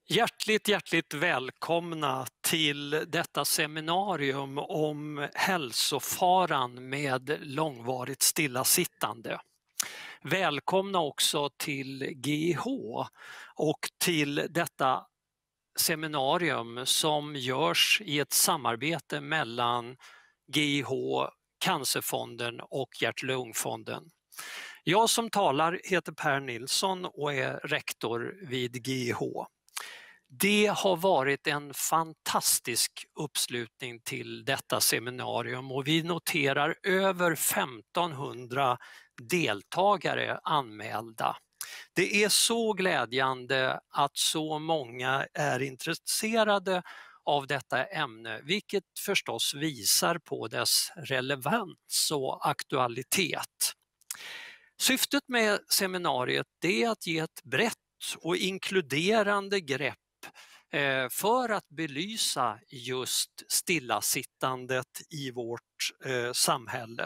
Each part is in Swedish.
Hjärtligt välkomna till detta seminarium om hälsofaran med långvarigt stillasittande. Välkomna också till GIH och till detta seminarium som görs i ett samarbete mellan GIH, Cancerfonden och Hjärt-Lungfonden. Jag som talar heter Per Nilsson och är rektor vid GIH. Det har varit en fantastisk uppslutning till detta seminarium och vi noterar över 1500 deltagare anmälda. Det är så glädjande att så många är intresserade av detta ämne, vilket förstås visar på dess relevans och aktualitet. Syftet med seminariet är att ge ett brett och inkluderande grepp för att belysa just stillasittandet i vårt samhälle.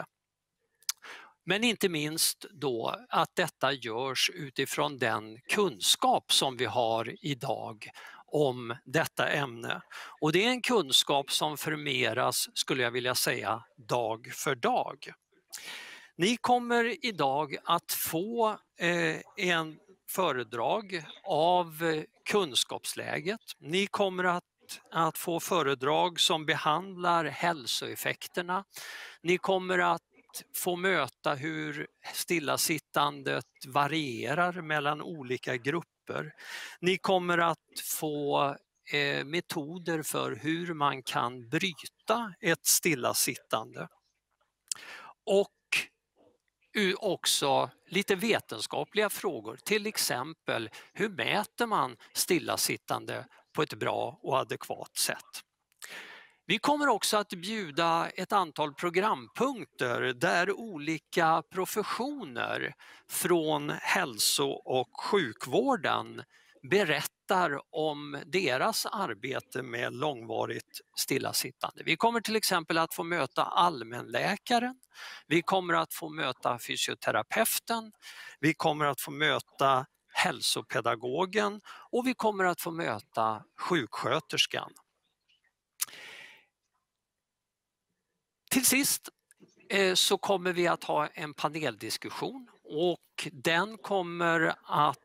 Men inte minst då att detta görs utifrån den kunskap som vi har idag om detta ämne. Och det är en kunskap som förmeras, skulle jag vilja säga, dag för dag. Ni kommer idag att få en föredrag av kunskapsläget. Ni kommer att få föredrag som behandlar hälsoeffekterna. Ni kommer att få möta hur stillasittandet varierar mellan olika grupper. Ni kommer att få metoder för hur man kan bryta ett stillasittande. Och också lite vetenskapliga frågor, till exempel hur mäter man stillasittande på ett bra och adekvat sätt. Vi kommer också att bjuda ett antal programpunkter där olika professioner från hälso- och sjukvården berättar om deras arbete med långvarigt stillasittande. Vi kommer till exempel att få möta allmänläkaren, vi kommer att få möta fysioterapeuten, vi kommer att få möta hälsopedagogen och vi kommer att få möta sjuksköterskan. Till sist så kommer vi att ha en paneldiskussion och den kommer att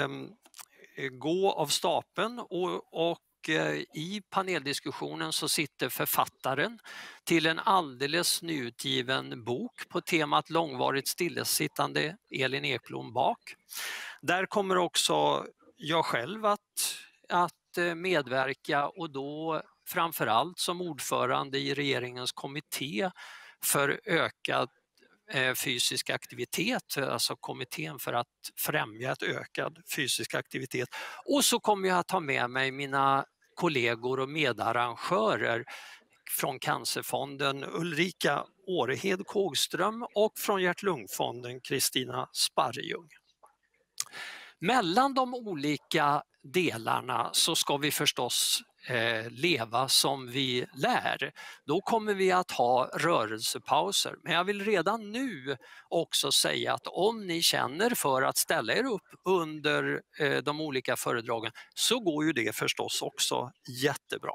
gå av stapeln och i paneldiskussionen så sitter författaren till en alldeles nyutgiven bok på temat långvarigt stillasittande, Elin Ekblom bak. Där kommer också jag själv att medverka och då framförallt som ordförande i regeringens kommitté för ökad fysisk aktivitet, alltså kommittén för att främja ett ökad fysisk aktivitet. Och så kommer jag att ta med mig mina kollegor och medarrangörer från Cancerfonden Ulrika Årehed Kågström och från Hjärt-Lungfonden Kristina Sparrejung. Mellan de olika delarna så ska vi förstås leva som vi lär. Då kommer vi att ha rörelsepauser. Men jag vill redan nu också säga att om ni känner för att ställa er upp under de olika föredragen så går ju det förstås också jättebra.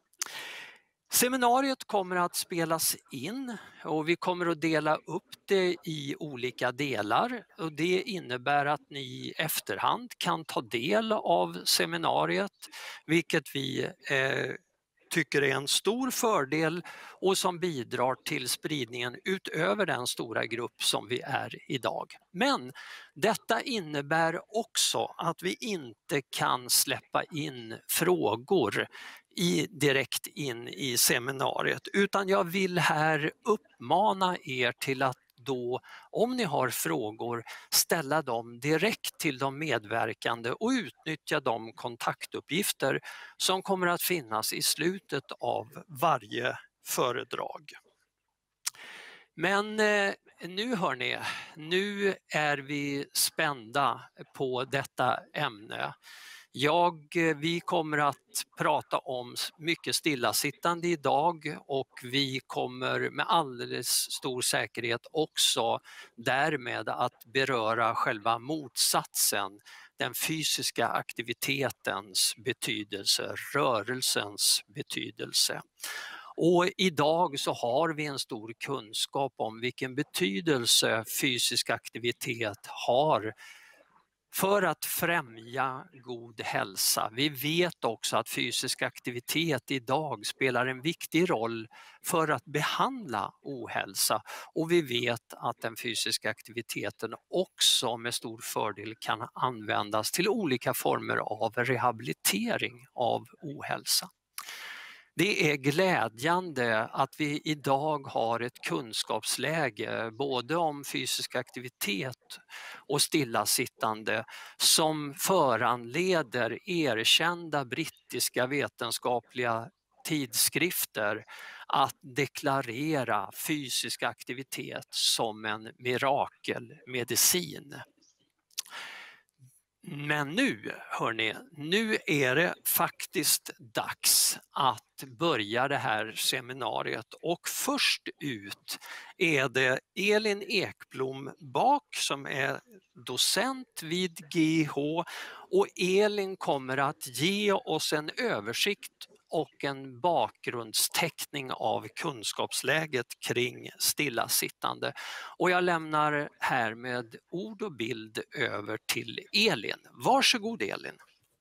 Seminariet kommer att spelas in och vi kommer att dela upp det i olika delar och det innebär att ni i efterhand kan ta del av seminariet, vilket vi tycker är en stor fördel och som bidrar till spridningen utöver den stora grupp som vi är idag. Men detta innebär också att vi inte kan släppa in frågor direkt in i seminariet, utan jag vill här uppmana er till att då, om ni har frågor, ställa dem direkt till de medverkande och utnyttja de kontaktuppgifter som kommer att finnas i slutet av varje föredrag. Men nu hörni, nu är vi spända på detta ämne. Vi kommer att prata om mycket stillasittande idag och vi kommer med alldeles stor säkerhet också därmed att beröra själva motsatsen, den fysiska aktivitetens betydelse, rörelsens betydelse. Och idag så har vi en stor kunskap om vilken betydelse fysisk aktivitet har för att främja god hälsa. Vi vet också att fysisk aktivitet idag spelar en viktig roll för att behandla ohälsa, och vi vet att den fysiska aktiviteten också med stor fördel kan användas till olika former av rehabilitering av ohälsa. Det är glädjande att vi idag har ett kunskapsläge både om fysisk aktivitet och stillasittande som föranleder erkända brittiska vetenskapliga tidskrifter att deklarera fysisk aktivitet som en mirakelmedicin. Men nu, hörni, nu är det faktiskt dags att börja det här seminariet, och först ut är det Elin Ekblom Bak som är docent vid GH, och Elin kommer att ge oss en översikt och en bakgrundsteckning av kunskapsläget kring stillasittande. Och jag lämnar här med ord och bild över till Elin. Varsågod Elin.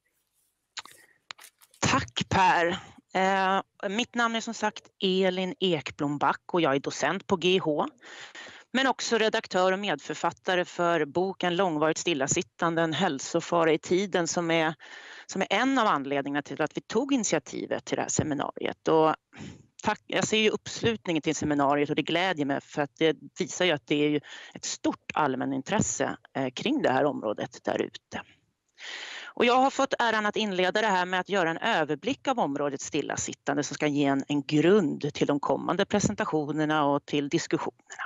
Tack Per. Mitt namn är som sagt Elin Ekblom Back och jag är docent på GH. Men också redaktör och medförfattare för boken Långvarigt stillasittande, en hälsofara i tiden, som är en av anledningarna till att vi tog initiativet till det här seminariet. Och jag ser ju uppslutningen till seminariet och det glädjer mig, för att det visar ju att det är ju ett stort allmänintresse kring det här området där ute. Och jag har fått äran att inleda det här med att göra en överblick av området stillasittande som ska ge en grund till de kommande presentationerna och till diskussionerna.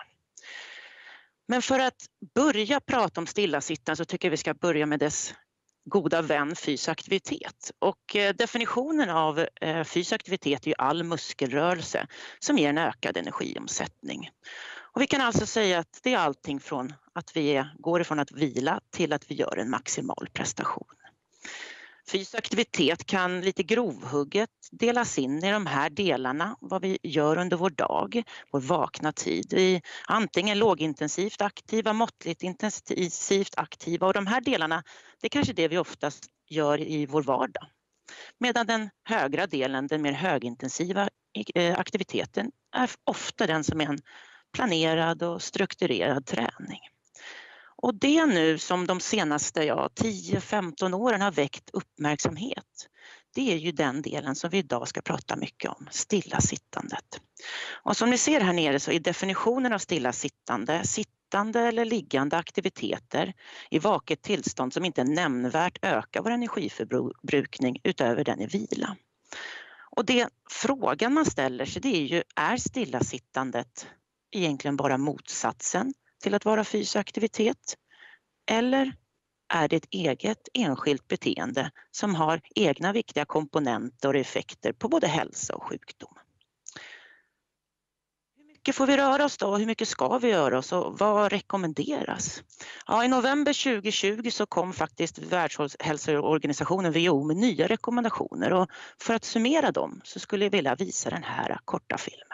Men för att börja prata om stillasittande så tycker jag vi ska börja med dess goda vän fysisk aktivitet. Och definitionen av fysisk aktivitet är ju all muskelrörelse som ger en ökad energiomsättning. Och vi kan alltså säga att det är allting från att vi går ifrån att vila till att vi gör en maximal prestation. Fysisk aktivitet kan lite grovhugget delas in i de här delarna, vad vi gör under vår dag, vår vakna tid. Vi antingen lågintensivt aktiva, måttligt intensivt aktiva, och de här delarna, det är kanske det vi oftast gör i vår vardag. Medan den högra delen, den mer högintensiva aktiviteten, är ofta den som är en planerad och strukturerad träning. Och det nu som de senaste 10-15 åren har väckt uppmärksamhet, det är ju den delen som vi idag ska prata mycket om, stillasittandet. Och som ni ser här nere så är definitionen av stillasittande, sittande eller liggande aktiviteter i vaket tillstånd som inte nämnvärt ökar vår energiförbrukning utöver den i vila. Och det frågan man ställer sig, det är ju, är stillasittandet egentligen bara motsatsen till att vara fysisk aktivitet? Eller är det ett eget enskilt beteende som har egna viktiga komponenter och effekter på både hälsa och sjukdom? Hur mycket får vi röra oss då? Hur mycket ska vi röra oss och vad rekommenderas? Ja, i november 2020 så kom faktiskt Världshälsoorganisationen WHO med nya rekommendationer, och för att summera dem så skulle jag vilja visa den här korta filmen.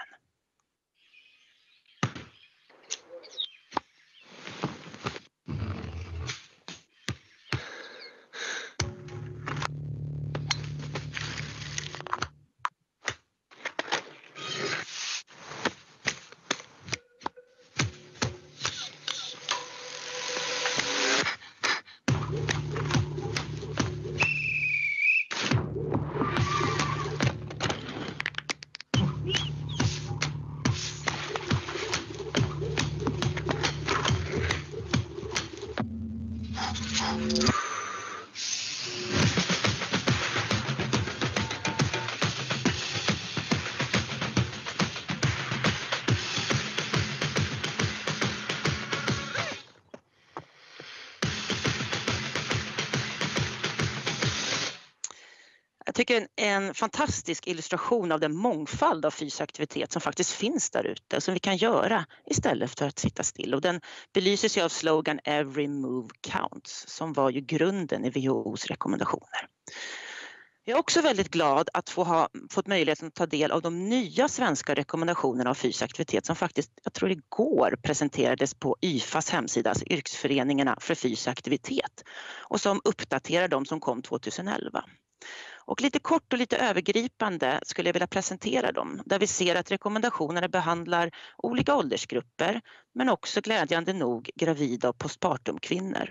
tycker en fantastisk illustration av den mångfald av fysisk aktivitet som faktiskt finns där ute, som vi kan göra istället för att sitta still. Och den belyses ju av slogan Every move counts, som var ju grunden i WHO:s rekommendationer. Jag är också väldigt glad att fått möjligheten att ta del av de nya svenska rekommendationerna av fysisk aktivitet som faktiskt, jag tror igår, presenterades på YFAs hemsida, alltså Yrkesföreningarna för fysisk aktivitet, och som uppdaterar de som kom 2011. Och lite kort och lite övergripande skulle jag vilja presentera dem, där vi ser att rekommendationerna behandlar olika åldersgrupper, men också glädjande nog gravida och postpartumkvinnor.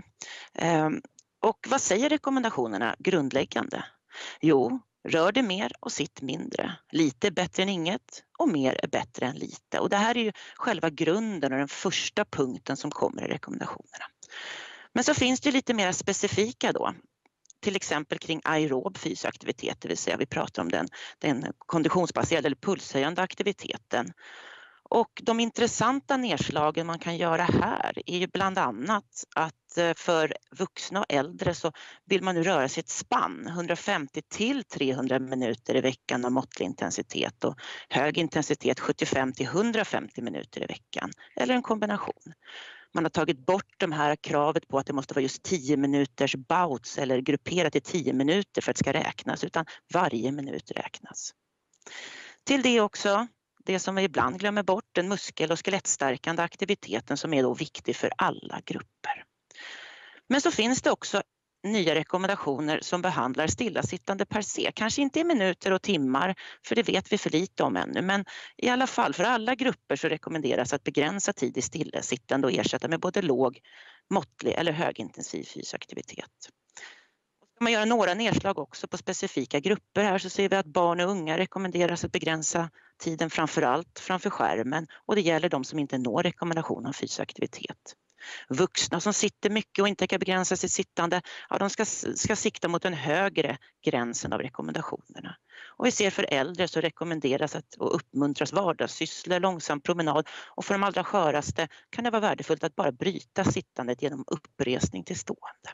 Och vad säger rekommendationerna grundläggande? Jo, rör dig mer och sitt mindre. Lite är bättre än inget och mer är bättre än lite. Och det här är ju själva grunden och den första punkten som kommer i rekommendationerna. Men så finns det lite mer specifika då. Till exempel kring aerob fysisk aktivitet, det vill säga vi pratar om den konditionsbaserade eller pulshöjande aktiviteten. Och de intressanta nedslagen man kan göra här är ju bland annat att för vuxna och äldre så vill man nu röra sig ett spann 150 till 300 minuter i veckan av måttlig intensitet och hög intensitet 75 till 150 minuter i veckan eller en kombination. Man har tagit bort de här kravet på att det måste vara just 10 minuters bouts eller grupperat i 10 minuter för att det ska räknas, utan varje minut räknas. Till det också det som vi ibland glömmer bort, den muskel- och skelettstärkande aktiviteten som är då viktig för alla grupper. Men så finns det också nya rekommendationer som behandlar stillasittande per se. Kanske inte i minuter och timmar, för det vet vi för lite om ännu. Men i alla fall för alla grupper så rekommenderas att begränsa tid i stillasittande och ersätta med både låg, måttlig eller högintensiv fysisk aktivitet. Ska man göra några nedslag också på specifika grupper här så ser vi att barn och unga rekommenderas att begränsa tiden framför skärmen, och det gäller de som inte når rekommendation om fysisk aktivitet. Vuxna som sitter mycket och inte kan begränsa sitt sittande, ja, de ska sikta mot den högre gränsen av rekommendationerna. Och vi ser för äldre så rekommenderas och uppmuntras vardagssysslor, långsam promenad, och för de allra sköraste kan det vara värdefullt att bara bryta sittandet genom uppresning till stående.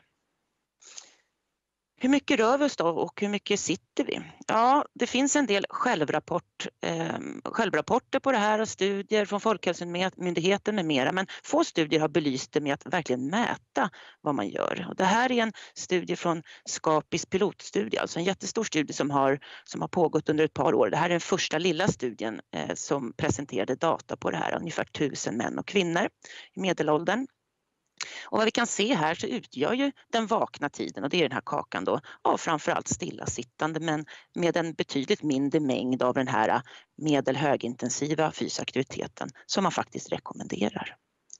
Hur mycket rör vi oss då och hur mycket sitter vi? Ja, det finns en del självrapporter på det här och studier från Folkhälsomyndigheten med mera, men få studier har belyst det med att verkligen mäta vad man gör. Och det här är en studie från Skapis pilotstudie, alltså en jättestor studie som har pågått under ett par år. Det här är den första lilla studien som presenterade data på det här, ungefär 1000 män och kvinnor i medelåldern. Och vad vi kan se här så utgör ju den vakna tiden, och det är den här kakan då, av framförallt stillasittande, men med en betydligt mindre mängd av den här medel-högintensiva fysiska aktiviteten som man faktiskt rekommenderar.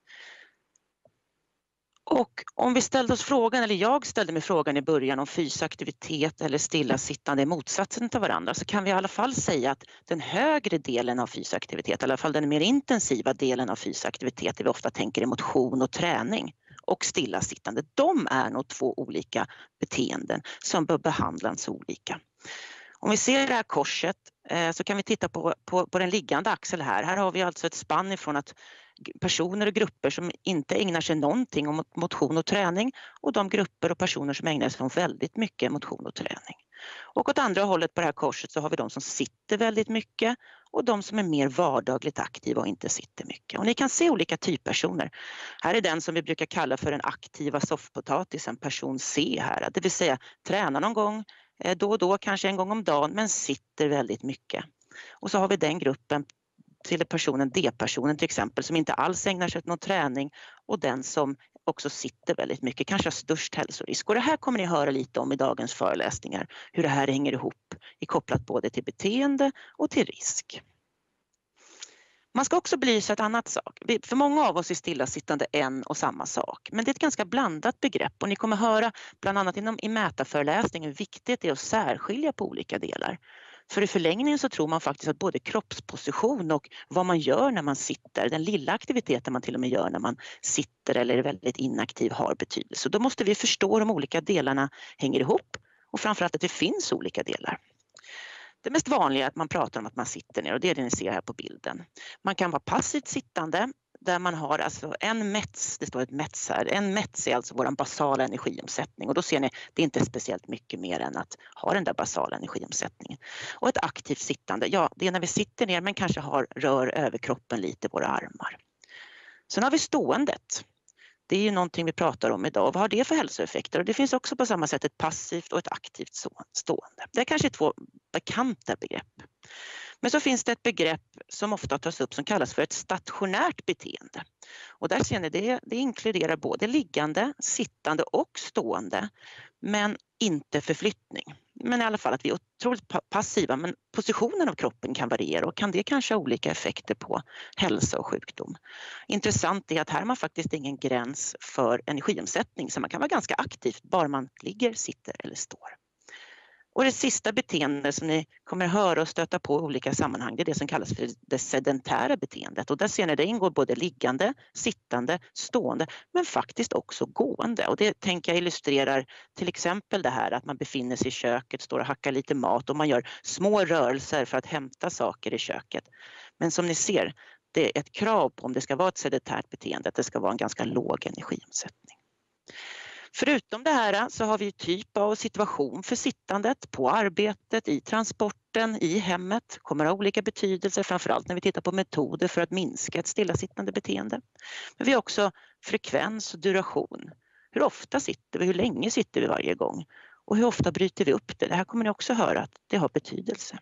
Och om vi ställde oss frågan, eller jag ställde mig frågan i början om fysisk aktivitet eller stillasittande är motsatsen till varandra, så kan vi i alla fall säga att den högre delen av fysisk aktivitet, i alla fall den mer intensiva delen av fysisk aktivitet, det vi ofta tänker i motion och träning, och stillasittande, de är nog två olika beteenden som bör behandlas olika. Om vi ser det här korset så kan vi titta på den liggande axeln här. Här har vi alltså ett spann ifrån att personer och grupper som inte ägnar sig någonting om motion och träning, och de grupper och personer som ägnar sig om väldigt mycket motion och träning. Och åt andra hållet på det här korset så har vi de som sitter väldigt mycket och de som är mer vardagligt aktiva och inte sitter mycket. Och ni kan se olika typpersoner. Här är den som vi brukar kalla för den aktiva soffpotatisen, person C här. Det vill säga tränar någon gång, då och då, kanske en gång om dagen, men sitter väldigt mycket. Och så har vi den gruppen till personen D-personen till exempel, som inte alls ägnar sig åt någon träning, och den som också sitter väldigt mycket, kanske har störst hälsorisk. Och det här kommer ni höra lite om i dagens föreläsningar, hur det här hänger ihop, kopplat både till beteende och till risk. Man ska också belysa ett annat sak. För många av oss är stillasittande en och samma sak, men det är ett ganska blandat begrepp, och ni kommer höra bland annat i mätarföreläsningen hur viktigt det är att särskilja på olika delar. För i förlängningen så tror man faktiskt att både kroppsposition och vad man gör när man sitter, den lilla aktiviteten man till och med gör när man sitter eller är väldigt inaktiv, har betydelse. Så då måste vi förstå hur de olika delarna hänger ihop, och framförallt att det finns olika delar. Det mest vanliga är att man pratar om att man sitter ner, och det är det ni ser här på bilden. Man kan vara passivt sittande, där man har alltså en METS, det står ett METS här, en METS är alltså vår basala energiomsättning och då ser ni, det är inte speciellt mycket mer än att ha den där basala energiomsättningen. Och ett aktivt sittande, ja det är när vi sitter ner men kanske rör överkroppen lite, våra armar. Sen har vi ståendet. Det är ju någonting vi pratar om idag. Vad har det för hälsoeffekter? Och det finns också på samma sätt ett passivt och ett aktivt stående. Det är kanske två bekanta begrepp. Men så finns det ett begrepp som ofta tas upp som kallas för ett stationärt beteende. Och där ser ni det inkluderar både liggande, sittande och stående, men inte förflyttning. Men i alla fall att vi är otroligt passiva, men positionen av kroppen kan variera och kan det kanske ha olika effekter på hälsa och sjukdom. Intressant är att här har man faktiskt ingen gräns för energiomsättning, så man kan vara ganska aktiv bara man ligger, sitter eller står. Och det sista beteendet som ni kommer höra och stöta på i olika sammanhang, det är det som kallas för det sedentära beteendet. Och där ser ni, det ingår både liggande, sittande, stående, men faktiskt också gående. Och det tänker jag illustrerar till exempel det här att man befinner sig i köket, står och hackar lite mat och man gör små rörelser för att hämta saker i köket. Men som ni ser, det är ett krav på om det ska vara ett sedentärt beteende, att det ska vara en ganska låg energiomsättning. Förutom det här så har vi typ av situation för sittandet på arbetet, i transporten, i hemmet. Kommer ha olika betydelser, framförallt när vi tittar på metoder för att minska ett stillasittande beteende. Men vi har också frekvens och duration. Hur ofta sitter vi? Hur länge sitter vi varje gång? Och hur ofta bryter vi upp det? Det här kommer ni också höra att det har betydelse.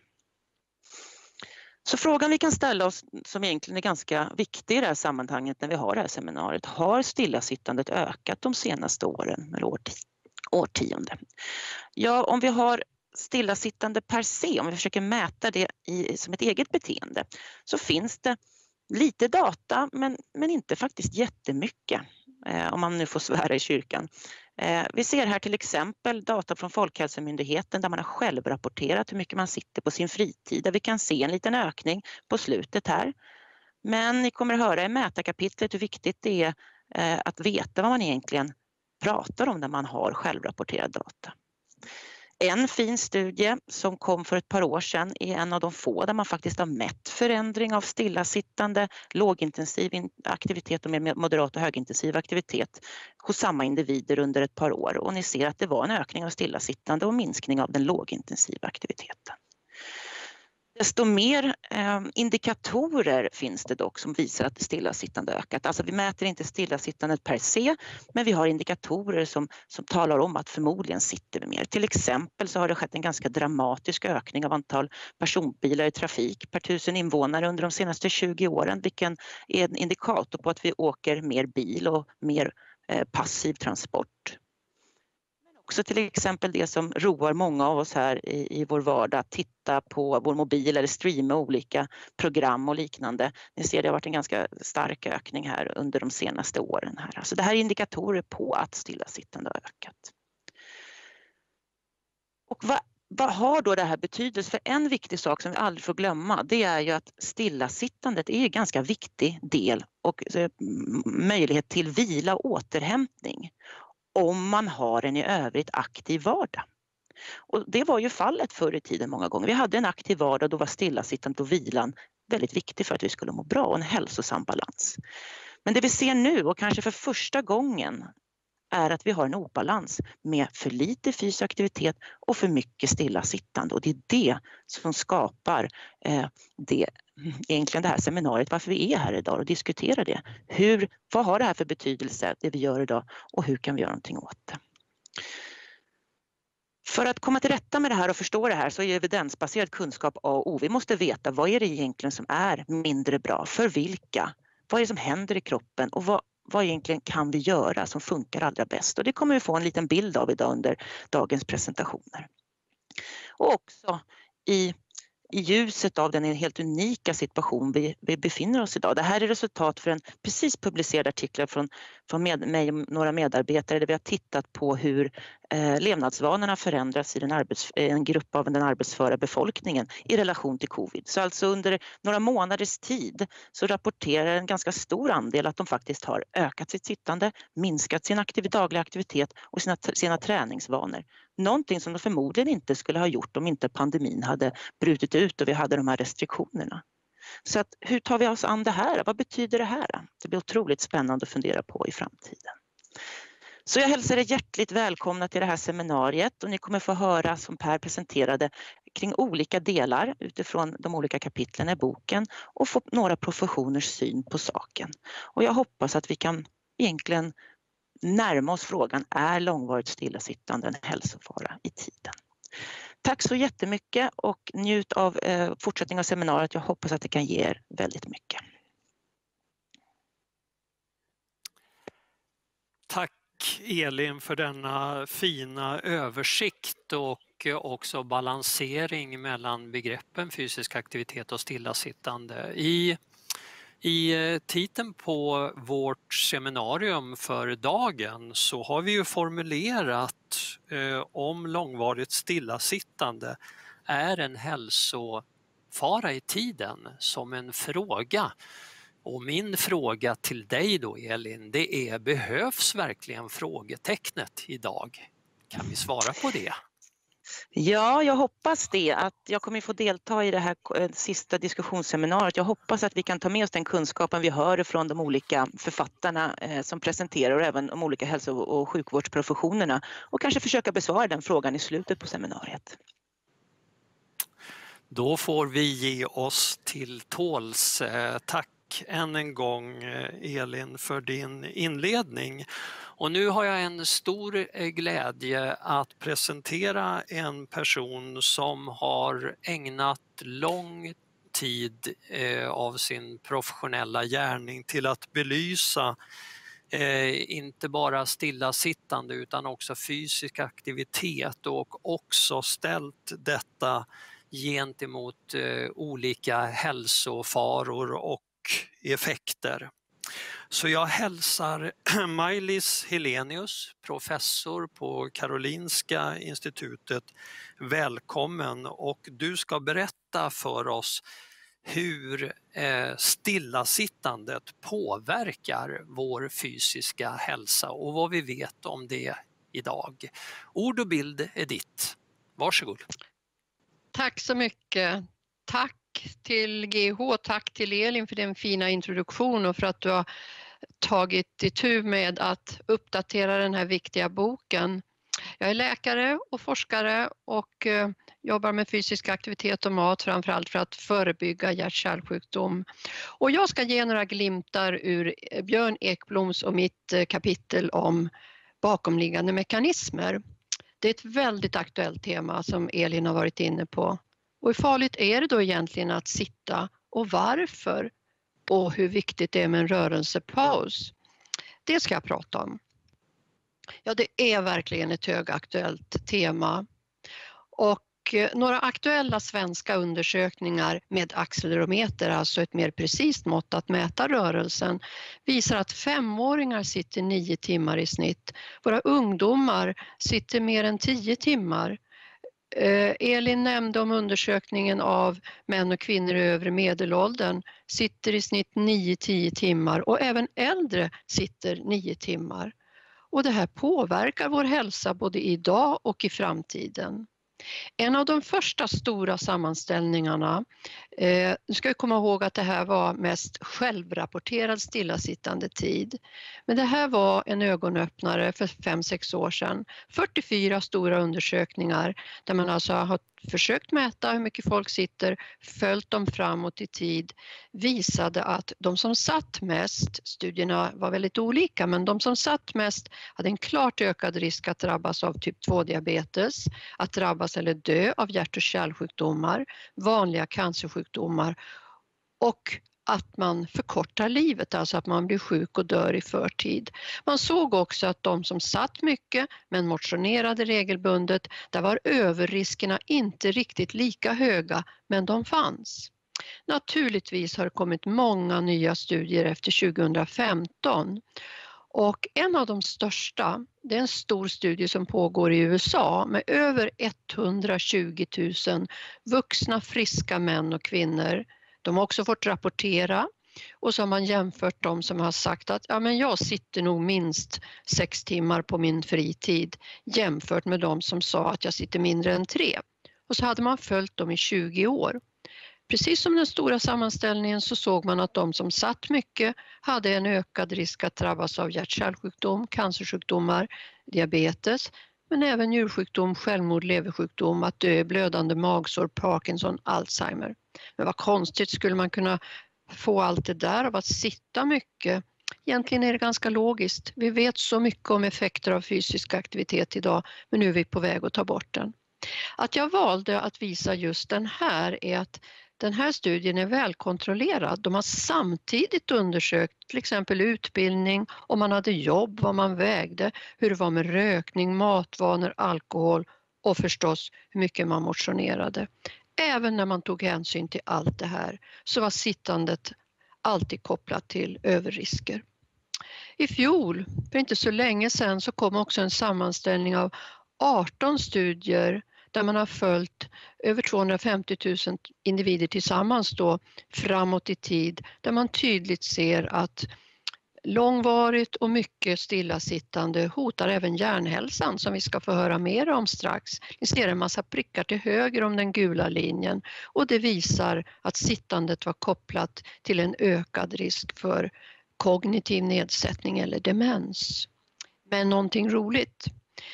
Så frågan vi kan ställa oss, som egentligen är ganska viktig i det här sammanhanget när vi har det här seminariet, har stillasittandet ökat de senaste åren eller årtionden? Ja, om vi har stillasittande per se, om vi försöker mäta det som ett eget beteende, så finns det lite data men inte faktiskt jättemycket, om man nu får svära i kyrkan. Vi ser här till exempel data från Folkhälsomyndigheten där man har självrapporterat hur mycket man sitter på sin fritid, där vi kan se en liten ökning på slutet här. Men ni kommer att höra i mätarkapitlet hur viktigt det är att veta vad man egentligen pratar om när man har självrapporterad data. En fin studie som kom för ett par år sedan är en av de få där man faktiskt har mätt förändring av stillasittande, lågintensiv aktivitet och mer moderat och högintensiv aktivitet hos samma individer under ett par år. Och ni ser att det var en ökning av stillasittande och minskning av den lågintensiva aktiviteten. Desto mer indikatorer finns det dock som visar att stillasittande ökat. Alltså vi mäter inte stillasittandet per se, men vi har indikatorer som talar om att förmodligen sitter vi mer. Till exempel så har det skett en ganska dramatisk ökning av antal personbilar i trafik per 1000 invånare under de senaste 20 åren, vilken är en indikator på att vi åker mer bil och mer passiv transport. Också till exempel det som roar många av oss här i vår vardag, att titta på vår mobil eller streama olika program och liknande. Ni ser det har varit en ganska stark ökning här under de senaste åren. Här. Alltså det här är indikatorer på att stillasittande har ökat. Och vad har då det här betydelse? För en viktig sak som vi aldrig får glömma, det är ju att stillasittandet är en ganska viktig del och möjlighet till vila och återhämtning om man har en i övrigt aktiv vardag. Och det var ju fallet förr i tiden många gånger. Vi hade en aktiv vardag, då var stillasittandet och vilan väldigt viktigt för att vi skulle må bra och en hälsosam balans. Men det vi ser nu och kanske för första gången är att vi har en obalans med för lite fysisk aktivitet och för mycket stillasittande. Och det är det som skapar egentligen det här seminariet, varför vi är här idag och diskuterar det. Vad har det här för betydelse, det vi gör idag, och hur kan vi göra någonting åt det? För att komma till rätta med det här och förstå det här så är evidensbaserad kunskap A och O. Vi måste veta vad är det egentligen som är mindre bra, för vilka? Vad är det som händer i kroppen och vad egentligen kan vi göra som funkar allra bäst? Och det kommer vi få en liten bild av idag under dagens presentationer. Och också i ljuset av den helt unika situation vi befinner oss idag. Det här är resultat för en precis publicerad artikel från mig och några medarbetare där vi har tittat på hur levnadsvanorna förändras i en grupp av den arbetsföra befolkningen i relation till covid. Så alltså under några månaders tid så rapporterar en ganska stor andel att de faktiskt har ökat sitt sittande, minskat sin dagliga aktivitet och sina träningsvanor. Någonting som de förmodligen inte skulle ha gjort om inte pandemin hade brutit ut och vi hade de här restriktionerna. Så att, hur tar vi oss an det här? Vad betyder det här? Det blir otroligt spännande att fundera på i framtiden. Så jag hälsar er hjärtligt välkomna till det här seminariet och ni kommer få höra, som Per presenterade, kring olika delar utifrån de olika kapitlen i boken och få några professioners syn på saken. Och jag hoppas att vi kan egentligen närma oss frågan, är långvarigt stillasittande en hälsofara i tiden? Tack så jättemycket och njut av fortsättningen av seminariet. Jag hoppas att det kan ge er väldigt mycket. Tack Elin för denna fina översikt och också balansering mellan begreppen fysisk aktivitet och stillasittande. I titeln på vårt seminarium för dagen så har vi ju formulerat om långvarigt stillasittande är en hälsofara i tiden som en fråga. Och min fråga till dig då Elin, det är: behövs verkligen frågetecknet idag? Kan vi svara på det? Ja, jag hoppas det. Att jag kommer få delta i det här sista diskussionsseminariet. Jag hoppas att vi kan ta med oss den kunskapen vi hör från de olika författarna som presenterar och även de olika hälso- och sjukvårdsprofessionerna och kanske försöka besvara den frågan i slutet på seminariet. Då får vi ge oss till tåls. Tack än en gång Elin för din inledning. Och nu har jag en stor glädje att presentera en person som har ägnat lång tid av sin professionella gärning till att belysa inte bara stillasittande utan också fysisk aktivitet och också ställt detta gentemot olika hälsofaror och effekter. Så jag hälsar Maj-Lis Helenius, professor på Karolinska institutet, välkommen, och du ska berätta för oss hur stillasittandet påverkar vår fysiska hälsa och vad vi vet om det idag. Ord och bild är ditt. Varsågod. Tack så mycket. Tack till GH, tack till Elin för den fina introduktion och för att du har tagit itu med att uppdatera den här viktiga boken. Jag är läkare och forskare och jobbar med fysisk aktivitet och mat, framförallt för att förebygga hjärt-kärlsjukdom. Och jag ska ge några glimtar ur Björn Ekbloms och mitt kapitel om bakomliggande mekanismer. Det är ett väldigt aktuellt tema som Elin har varit inne på. Och hur farligt är det då egentligen att sitta och varför? Och hur viktigt det är med en rörelsepaus? Det ska jag prata om. Ja, det är verkligen ett högaktuellt tema. Och några aktuella svenska undersökningar med accelerometer, alltså ett mer precist mått att mäta rörelsen, visar att 5-åringar sitter 9 timmar i snitt. Våra ungdomar sitter mer än 10 timmar. Elin nämnde om undersökningen av män och kvinnor i övre medelåldern, sitter i snitt 9-10 timmar och även äldre sitter 9 timmar. Och det här påverkar vår hälsa både idag och i framtiden. En av de första stora sammanställningarna, nu ska vi komma ihåg att det här var mest självrapporterad stillasittande tid. Men det här var en ögonöppnare för 5-6 år sedan. 44 stora undersökningar där man alltså har försökt mäta hur mycket folk sitter, följt dem framåt i tid, visade att de som satt mest, studierna var väldigt olika, men de som satt mest hade en klart ökad risk att drabbas av typ 2-diabetes, att drabbas eller dö av hjärt- och kärlsjukdomar, vanliga cancersjukdomar och att man förkortar livet, alltså att man blir sjuk och dör i förtid. Man såg också att de som satt mycket men motionerade regelbundet, där var överriskerna inte riktigt lika höga, men de fanns. Naturligtvis har det kommit många nya studier efter 2015. Och en av de största, det är en stor studie som pågår i USA med över 120 000 vuxna friska män och kvinnor. De har också fått rapportera och så har man jämfört dem som har sagt att ja, men jag sitter nog minst 6 timmar på min fritid jämfört med de som sa att jag sitter mindre än 3. Och så hade man följt dem i 20 år. Precis som den stora sammanställningen så såg man att de som satt mycket hade en ökad risk att drabbas av hjärt-kärlsjukdom, cancersjukdomar, diabetes, men även njursjukdom, självmord, leversjukdom, att dö, blödande magsår, Parkinson, Alzheimer. Men vad konstigt, skulle man kunna få allt det där av att sitta mycket? Egentligen är det ganska logiskt. Vi vet så mycket om effekter av fysisk aktivitet idag, men nu är vi på väg att ta bort den. Att jag valde att visa just den här är att den här studien är välkontrollerad. De har samtidigt undersökt till exempel utbildning, om man hade jobb, vad man vägde, hur det var med rökning, matvanor, alkohol och förstås hur mycket man motionerade. Även när man tog hänsyn till allt det här så var sittandet alltid kopplat till överrisker. I fjol, för inte så länge sedan, så kom också en sammanställning av 18 studier där man har följt över 250 000 individer tillsammans då framåt i tid, där man tydligt ser att långvarigt och mycket stillasittande hotar även hjärnhälsan, som vi ska få höra mer om strax. Ni ser en massa prickar till höger om den gula linjen och det visar att sittandet var kopplat till en ökad risk för kognitiv nedsättning eller demens. Men någonting roligt.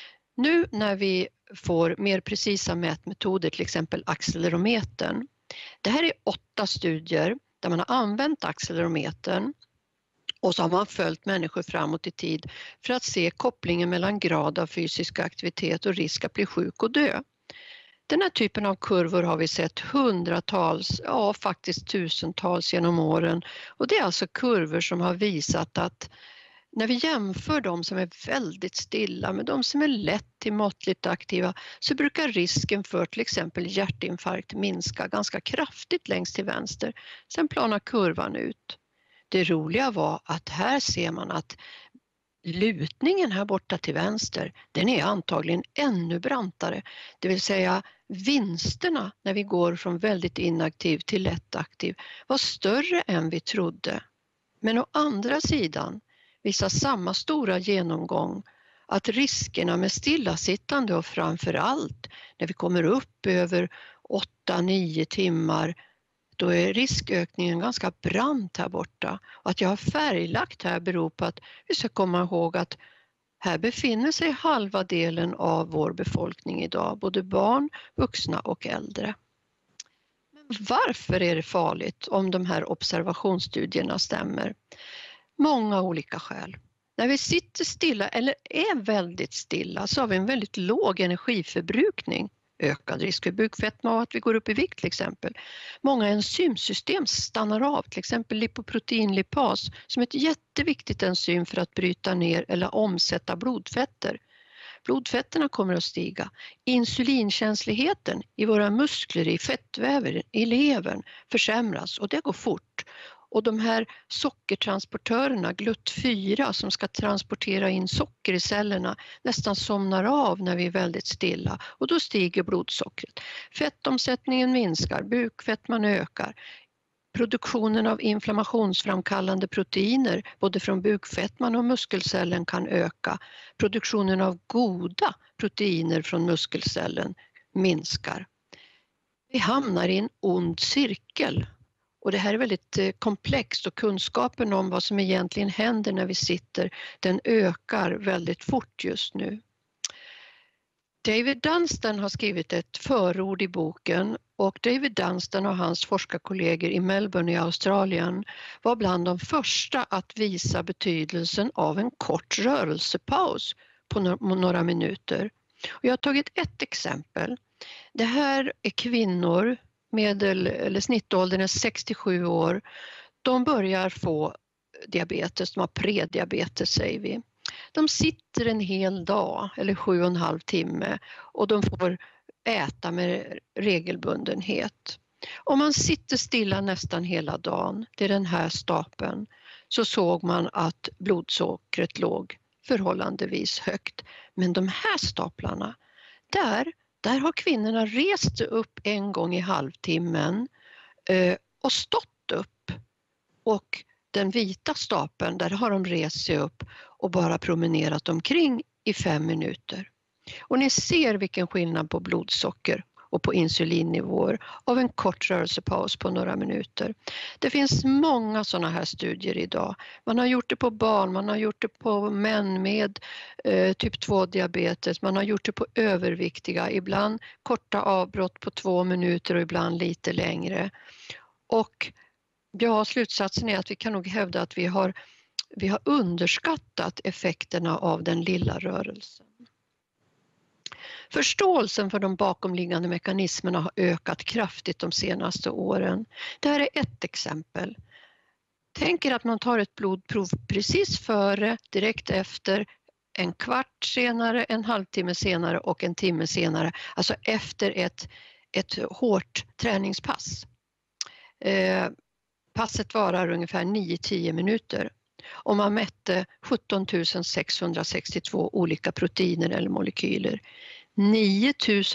Nu när vi får mer precisa mätmetoder, till exempel accelerometern. Det här är 8 studier där man har använt accelerometern och så har man följt människor framåt i tid för att se kopplingen mellan grad av fysisk aktivitet och risk att bli sjuk och dö. Den här typen av kurvor har vi sett hundratals, ja faktiskt tusentals genom åren, och det är alltså kurvor som har visat att när vi jämför de som är väldigt stilla med de som är lätt till måttligt aktiva så brukar risken för till exempel hjärtinfarkt minska ganska kraftigt längst till vänster. Sen planar kurvan ut. Det roliga var att här ser man att lutningen här borta till vänster, den är antagligen ännu brantare. Det vill säga vinsterna när vi går från väldigt inaktiv till lätt aktiv var större än vi trodde. Men å andra sidan visar samma stora genomgång att riskerna med stillasittande och framförallt när vi kommer upp över 8-9 timmar, då är riskökningen ganska brant här borta. Och att jag har färglagt här beror på att vi ska komma ihåg att här befinner sig halva delen av vår befolkning idag, både barn, vuxna och äldre. Men varför är det farligt om de här observationsstudierna stämmer? Många olika skäl. När vi sitter stilla eller är väldigt stilla så har vi en väldigt låg energiförbrukning. Ökad risk för bukfetma och att vi går upp i vikt till exempel. Många enzymsystem stannar av, till exempel lipoproteinlipas som är ett jätteviktigt enzym för att bryta ner eller omsätta blodfetter. Blodfetterna kommer att stiga. Insulinkänsligheten i våra muskler, i fettväver, i levern försämras och det går fort. Och de här sockertransportörerna, GLUT4 som ska transportera in socker i cellerna, nästan somnar av när vi är väldigt stilla och då stiger blodsockret. Fettomsättningen minskar, bukfettman ökar. Produktionen av inflammationsframkallande proteiner både från bukfettman och muskelcellen kan öka. Produktionen av goda proteiner från muskelcellen minskar. Vi hamnar i en ond cirkel. Och det här är väldigt komplext och kunskapen om vad som egentligen händer när vi sitter, den ökar väldigt fort just nu. David Dunstan har skrivit ett förord i boken och David Dunstan och hans forskarkollegor i Melbourne i Australien var bland de första att visa betydelsen av en kort rörelsepaus på några minuter. Och jag har tagit ett exempel. Det här är kvinnor. Eller snittåldern är 67 år. De börjar få diabetes, de har prediabetes säger vi. De sitter en hel dag eller 7,5 timme och de får äta med regelbundenhet. Om man sitter stilla nästan hela dagen, det är den här stapeln, så såg man att blodsockret låg förhållandevis högt. Men de här staplarna, där har kvinnorna rest sig upp en gång i halvtimmen och stått upp. Och den vita stapeln, där har de rest sig upp och bara promenerat omkring i 5 minuter. Och ni ser vilken skillnad på blodsocker. och på insulinnivåer av en kort rörelsepaus på några minuter. Det finns många sådana här studier idag. Man har gjort det på barn, man har gjort det på män med typ 2-diabetes, man har gjort det på överviktiga, ibland korta avbrott på 2 minuter och ibland lite längre. Och ja, slutsatsen är att vi kan nog hävda att vi har underskattat effekterna av den lilla rörelsen. Förståelsen för de bakomliggande mekanismerna har ökat kraftigt de senaste åren. Det här är ett exempel. Tänk er att man tar ett blodprov precis före, direkt efter, en kvart senare, en halvtimme senare och en timme senare. Alltså efter ett hårt träningspass. Passet varar ungefär 9-10 minuter. Och man mätte 17 662 olika proteiner eller molekyler. 9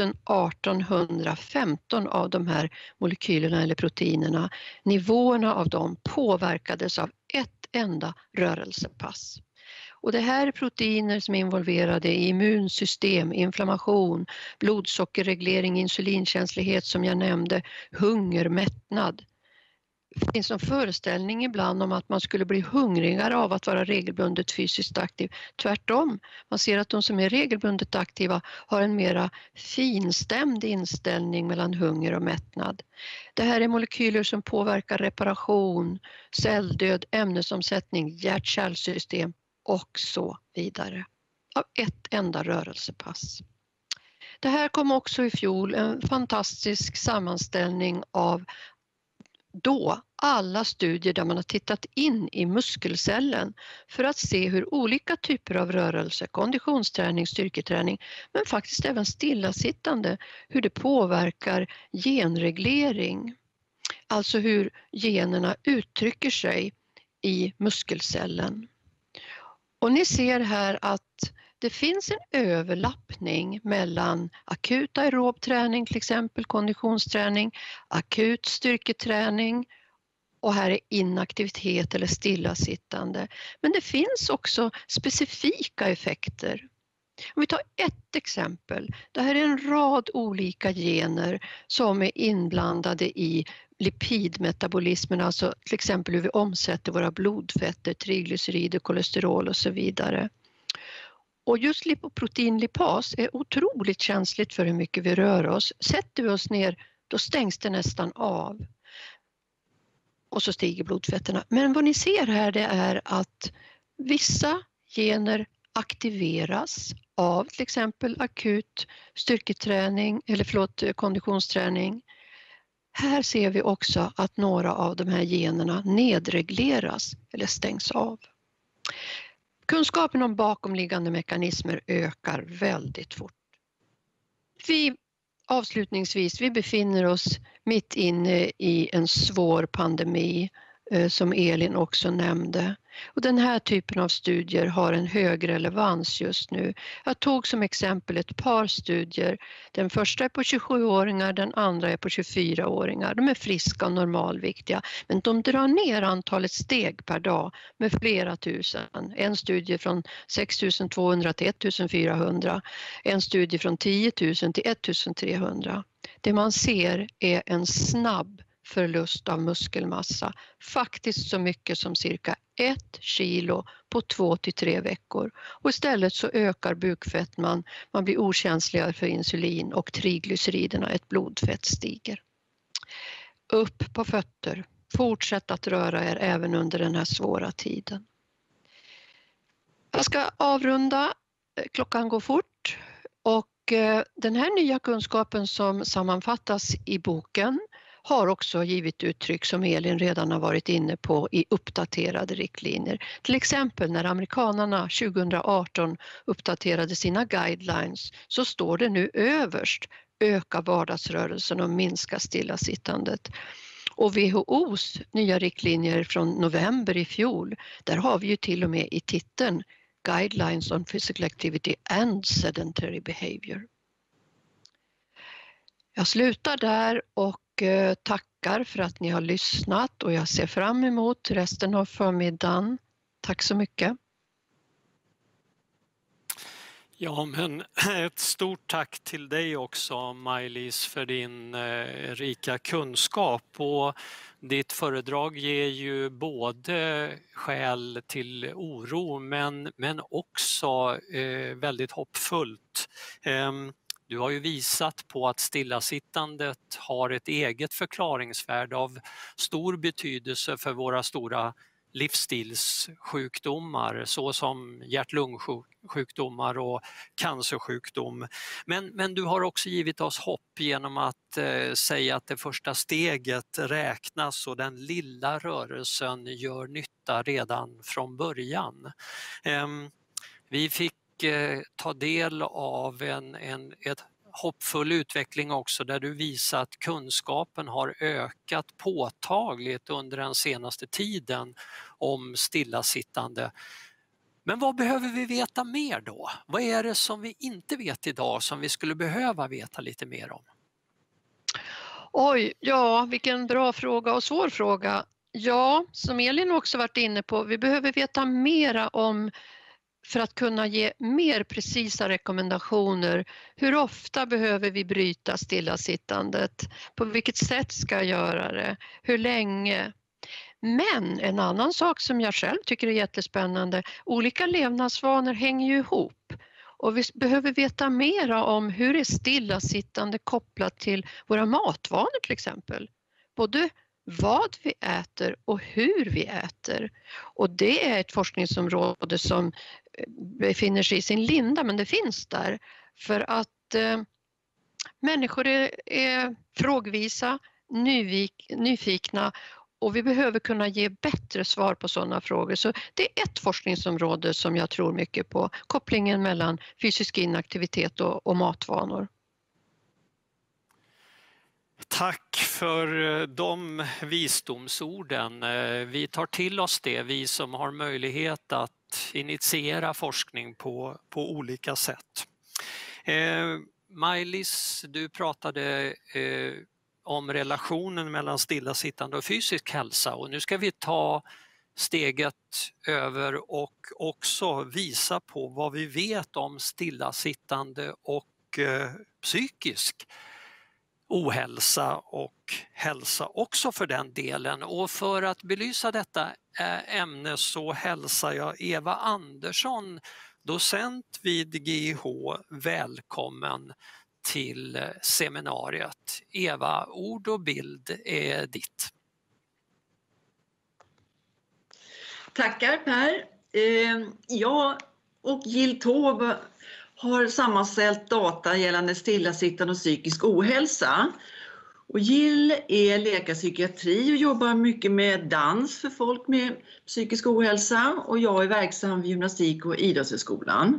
1815 av de här molekylerna eller proteinerna, nivåerna av dem påverkades av ett enda rörelsepass. Och det här är proteiner som är involverade i immunsystem, inflammation, blodsockerreglering, insulinkänslighet som jag nämnde, hunger, mättnad. Det finns en föreställning ibland om att man skulle bli hungrigare av att vara regelbundet fysiskt aktiv. Tvärtom, man ser att de som är regelbundet aktiva har en mera finstämd inställning mellan hunger och mättnad. Det här är molekyler som påverkar reparation, celldöd, ämnesomsättning, hjärt-kärlsystem och så vidare. Av ett enda rörelsepass. Det här kom också i fjol en fantastisk sammanställning av alla studier där man har tittat in i muskelcellen för att se hur olika typer av rörelse, konditionsträning, styrketräning, men faktiskt även stillasittande, hur det påverkar genreglering. Alltså hur generna uttrycker sig i muskelcellen. Och ni ser här att det finns en överlappning mellan akut aerob träning, till exempel konditionsträning, akut styrketräning och här är inaktivitet eller stillasittande. Men det finns också specifika effekter. Om vi tar ett exempel, det här är en rad olika gener som är inblandade i lipidmetabolismen, alltså till exempel hur vi omsätter våra blodfetter, triglycerider, kolesterol och så vidare. Och just lipoproteinlipas är otroligt känsligt för hur mycket vi rör oss. Sätter vi oss ner, då stängs det nästan av. Och så stiger blodfetterna. Men vad ni ser här, det är att vissa gener aktiveras av till exempel akut styrketräning eller konditionsträning. Här ser vi också att några av de här generna nedregleras eller stängs av. Kunskapen om bakomliggande mekanismer ökar väldigt fort. Avslutningsvis, vi befinner oss mitt inne i en svår pandemi som Elin också nämnde. Och den här typen av studier har en hög relevans just nu. Jag tog som exempel ett par studier. Den första är på 27-åringar, den andra är på 24-åringar. De är friska och normalviktiga, men de drar ner antalet steg per dag med flera tusen. En studie från 6 200 till 1 400, en studie från 10 000 till 1 300. Det man ser är en snabb förlust av muskelmassa, faktiskt så mycket som cirka 1 kilo på 2 till 3 veckor. Och istället så ökar bukfettman, man blir okänsligare för insulin och triglyceriderna, ett blodfett stiger. Upp på fötter, fortsätt att röra er även under den här svåra tiden. Jag ska avrunda, klockan går fort och den här nya kunskapen som sammanfattas i boken har också givit uttryck som Elin redan har varit inne på i uppdaterade riktlinjer. Till exempel när amerikanerna 2018 uppdaterade sina guidelines så står det nu överst: öka vardagsrörelsen och minska stillasittandet. Och WHO:s nya riktlinjer från november i fjol, där har vi ju till och med i titeln Guidelines on Physical Activity and Sedentary Behavior. Jag slutar där och tackar för att ni har lyssnat och jag ser fram emot resten av förmiddagen. Tack så mycket. Ja, men ett stort tack till dig också, Maj-Lis, för din rika kunskap. Och ditt föredrag ger ju både skäl till oro men också väldigt hoppfullt. Du har ju visat på att stillasittandet har ett eget förklaringsvärde av stor betydelse för våra stora livsstilssjukdomar såsom hjärt-lungsjukdomar och cancersjukdom. Men du har också givit oss hopp genom att säga att det första steget räknas och den lilla rörelsen gör nytta redan från början. Vi fick ta del av ett hoppfull utveckling också där du visar att kunskapen har ökat påtagligt under den senaste tiden om stillasittande. Men vad behöver vi veta mer då? Vad är det som vi inte vet idag som vi skulle behöva veta lite mer om? Oj, ja, vilken bra fråga och svår fråga. Ja, som Elin också varit inne på, vi behöver veta mera om för att kunna ge mer precisa rekommendationer. Hur ofta behöver vi bryta stillasittandet? På vilket sätt ska jag göra det? Hur länge? Men en annan sak som jag själv tycker är jättespännande, olika levnadsvanor hänger ju ihop. Och vi behöver veta mera om hur är stillasittande kopplat till våra matvanor till exempel. Både vad vi äter och hur vi äter. Och det är ett forskningsområde som befinner sig i sin linda, men det finns där. För att människor är frågvisa, nyfikna och vi behöver kunna ge bättre svar på sådana frågor. Så det är ett forskningsområde som jag tror mycket på. Kopplingen mellan fysisk inaktivitet och matvanor. Tack för de visdomsorden. Vi tar till oss det, vi som har möjlighet att initiera forskning på olika sätt. Maj-Lis, du pratade om relationen mellan stillasittande och fysisk hälsa och nu ska vi ta steget över och också visa på vad vi vet om stillasittande och psykisk ohälsa och hälsa också för den delen. Och för att belysa detta ämne så hälsar jag Eva Andersson, docent vid GIH, välkommen till seminariet. Eva, ord och bild är ditt. Tackar Per. Jag och Jill Taube har sammanställt data gällande stillasittande och psykisk ohälsa. Och Jill är läkarpsykiatri och jobbar mycket med dans för folk med psykisk ohälsa och jag är verksam vid gymnastik- och idrottshögskolan.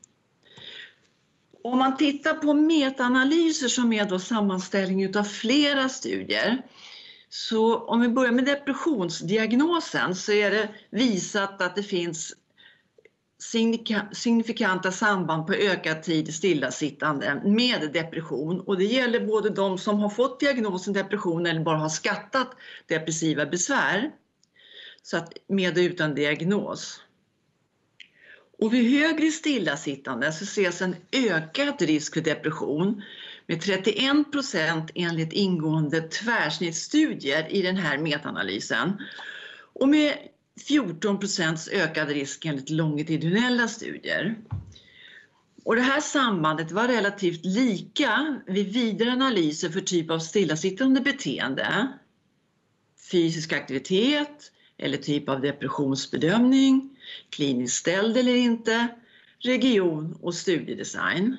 Om man tittar på metaanalyser som är då sammanställning av flera studier, så om vi börjar med depressionsdiagnosen så är det visat att det finns signifikanta samband på ökad tid stillasittande med depression, och det gäller både de som har fått diagnosen depression eller bara har skattat depressiva besvär, så att med och utan diagnos. Och vid högre stillasittande så ses en ökad risk för depression med 31% enligt ingående tvärsnittsstudier i den här metaanalysen och med 14% ökad risk enligt longitudinella studier. Och det här sambandet var relativt lika vid vidare analyser för typ av stillasittande beteende, fysisk aktivitet eller typ av depressionsbedömning, kliniskt ställd eller inte, region och studiedesign.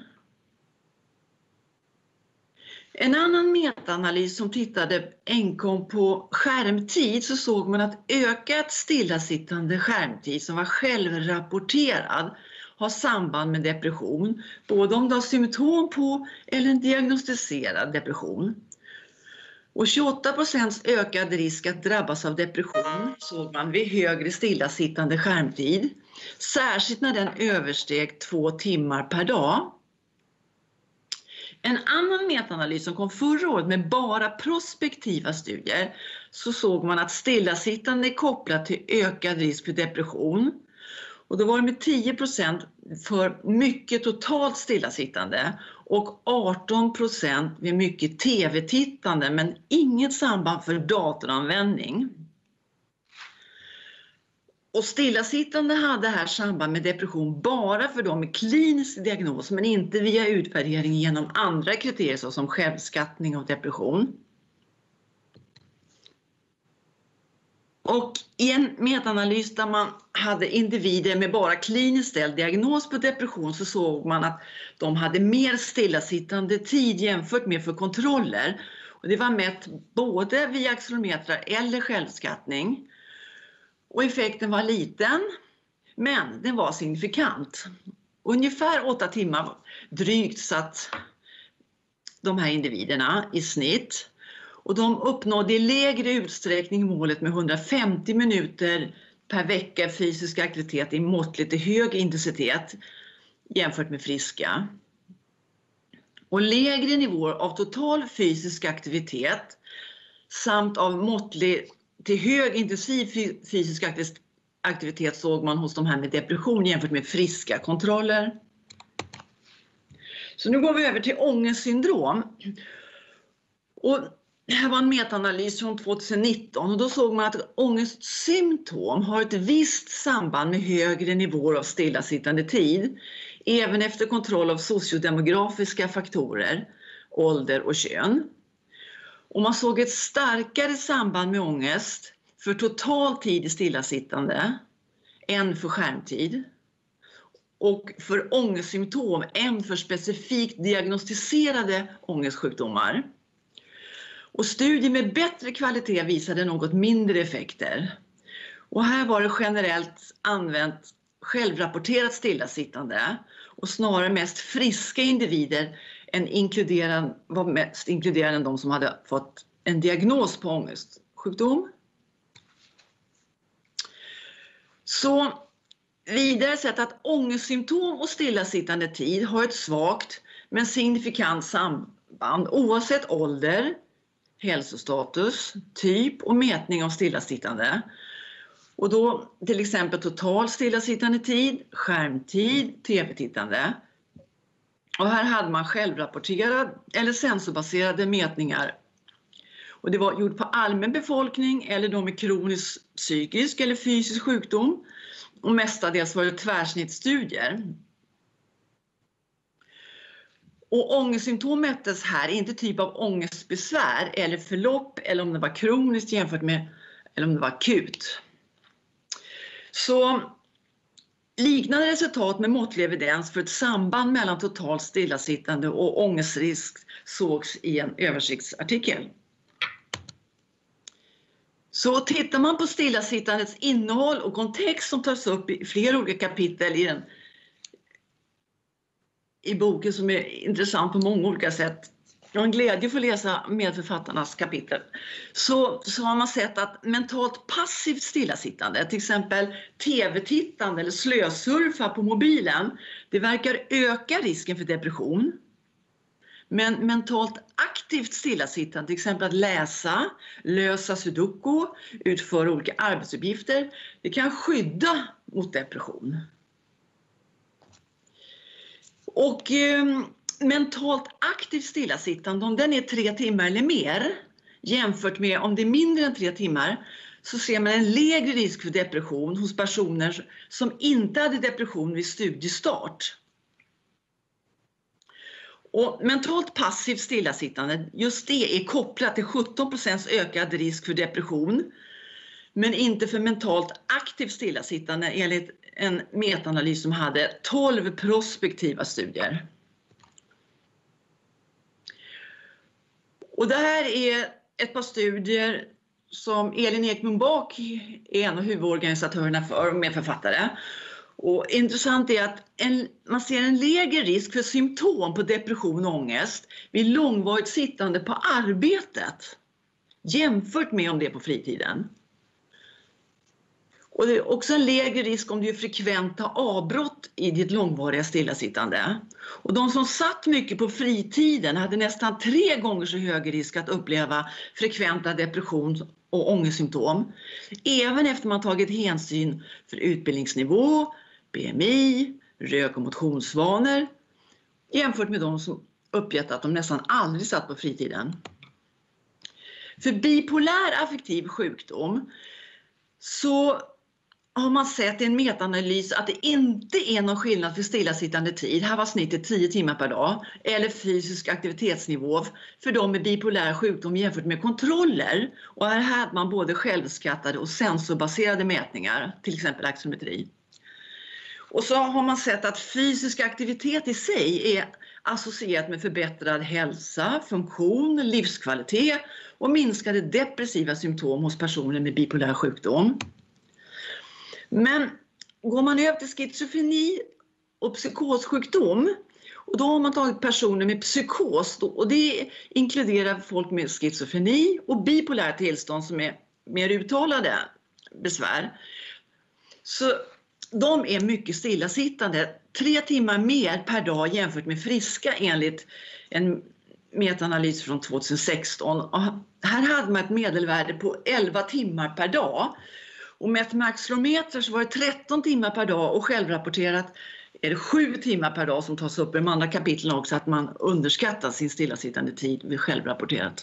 En annan metaanalys som tittade enkom på skärmtid, så såg man att ökat stillasittande skärmtid som var självrapporterad har samband med depression, både om du har symptom på eller en diagnostiserad depression. Och 28% ökad risk att drabbas av depression såg man vid högre stillasittande skärmtid, särskilt när den översteg 2 timmar per dag. En annan metaanalys som kom förra året med bara prospektiva studier, så såg man att stillasittande är kopplat till ökad risk för depression. Och då var det med 10% för mycket totalt stillasittande och 18% vid mycket tv-tittande, men inget samband för datoranvändning. Och stillasittande hade här samband med depression bara för dem med klinisk diagnos, men inte via utvärdering genom andra kriterier såsom självskattning och depression. Och i en metaanalys där man hade individer med bara kliniskt ställd diagnos på depression så såg man att de hade mer stillasittande tid jämfört med för kontroller. Och det var mätt både via accelerometrar eller självskattning. Och effekten var liten, men den var signifikant. Ungefär 8 timmar drygt satt de här individerna i snitt. Och de uppnådde i lägre utsträckning målet med 150 minuter per vecka fysisk aktivitet i måttligt till hög intensitet jämfört med friska. Och lägre nivåer av total fysisk aktivitet samt av måttlig till hög intensiv fysisk aktivitet såg man hos de här med depression jämfört med friska kontroller. Så nu går vi över till ångestsyndrom. Och det här var en metaanalys från 2019 och då såg man att ångestsymptom har ett visst samband med högre nivåer av stillasittande tid, även efter kontroll av sociodemografiska faktorer, ålder och kön. Och man såg ett starkare samband med ångest för total tid i stillasittande än för skärmtid. Och för ångestsymptom än för specifikt diagnostiserade ångestsjukdomar. Och studier med bättre kvalitet visade något mindre effekter. Och här var det generellt använt självrapporterat stillasittande och snarare mest friska individer var mest inkluderande än de som hade fått en diagnos på ångestsjukdom. Så vidare sett att ångestsymptom och stillasittande tid har ett svagt men signifikant samband oavsett ålder, hälsostatus, typ och mätning av stillasittande. Och då till exempel total stillasittande tid, skärmtid, tv-tittande. Och här hade man självrapporterade eller sensorbaserade mätningar. Och det var gjort på allmän befolkning eller de med kronisk psykisk eller fysisk sjukdom. Och mestadels var det tvärsnittsstudier. Och ångestsymptom mättes här, inte typ av ångestbesvär eller förlopp eller om det var kroniskt jämfört med eller om det var akut. Så liknande resultat med måttlig evidens för ett samband mellan totalt stillasittande och ångestrisk sågs i en översiktsartikel. Så tittar man på stillasittandets innehåll och kontext som tas upp i flera olika kapitel i boken som är intressant på många olika sätt. Jag har en glädje för att läsa medförfattarnas kapitel. Så har man sett att mentalt passivt stillasittande, till exempel tv-tittande eller slösurfa på mobilen, det verkar öka risken för depression. Men mentalt aktivt stillasittande, till exempel att läsa, lösa sudoku, utföra olika arbetsuppgifter, det kan skydda mot depression. Och mentalt aktivt stillasittande, om den är 3 timmar eller mer, jämfört med om det är mindre än 3 timmar, så ser man en lägre risk för depression hos personer som inte hade depression vid studiestart. Och mentalt passivt stillasittande, just det är kopplat till 17% ökad risk för depression, men inte för mentalt aktivt stillasittande enligt en metaanalys som hade 12 prospektiva studier. Och det här är ett par studier som Elin Ekblom Bak är en av huvudorganisatörerna för och medförfattare. Och intressant är att man ser en lägre risk för symptom på depression och ångest vid långvarigt sittande på arbetet jämfört med om det är på fritiden. Och det är också en lägre risk om det är frekventa avbrott i ditt långvariga stillasittande. Och de som satt mycket på fritiden hade nästan 3 gånger så hög risk att uppleva frekventa depression och ångestsymptom. Även efter man tagit hänsyn för utbildningsnivå, BMI, rök- och motionsvanor jämfört med de som uppgett att de nästan aldrig satt på fritiden. För bipolär affektiv sjukdom så har man sett i en metaanalys att det inte är någon skillnad för stillasittande tid, här var snittet 10 timmar per dag, eller fysisk aktivitetsnivå för de med bipolär sjukdom jämfört med kontroller. Och här hade man både självskattade och sensorbaserade mätningar, till exempel axometri. Och så har man sett att fysisk aktivitet i sig är associerat med förbättrad hälsa, funktion, livskvalitet och minskade depressiva symptom hos personer med bipolär sjukdom. Men går man över till schizofreni och psykossjukdom, och då har man tagit personer med psykos, och det inkluderar folk med schizofreni och bipolära tillstånd som är mer uttalade besvär. Så de är mycket stillasittande, 3 timmar mer per dag jämfört med friska enligt en metaanalys från 2016. Och här hade man ett medelvärde på 11 timmar per dag. Och med ett maxlometer så var det 13 timmar per dag och självrapporterat är det 7 timmar per dag som tas upp i de andra kapitlen också, att man underskattar sin stillasittande tid vid självrapporterat.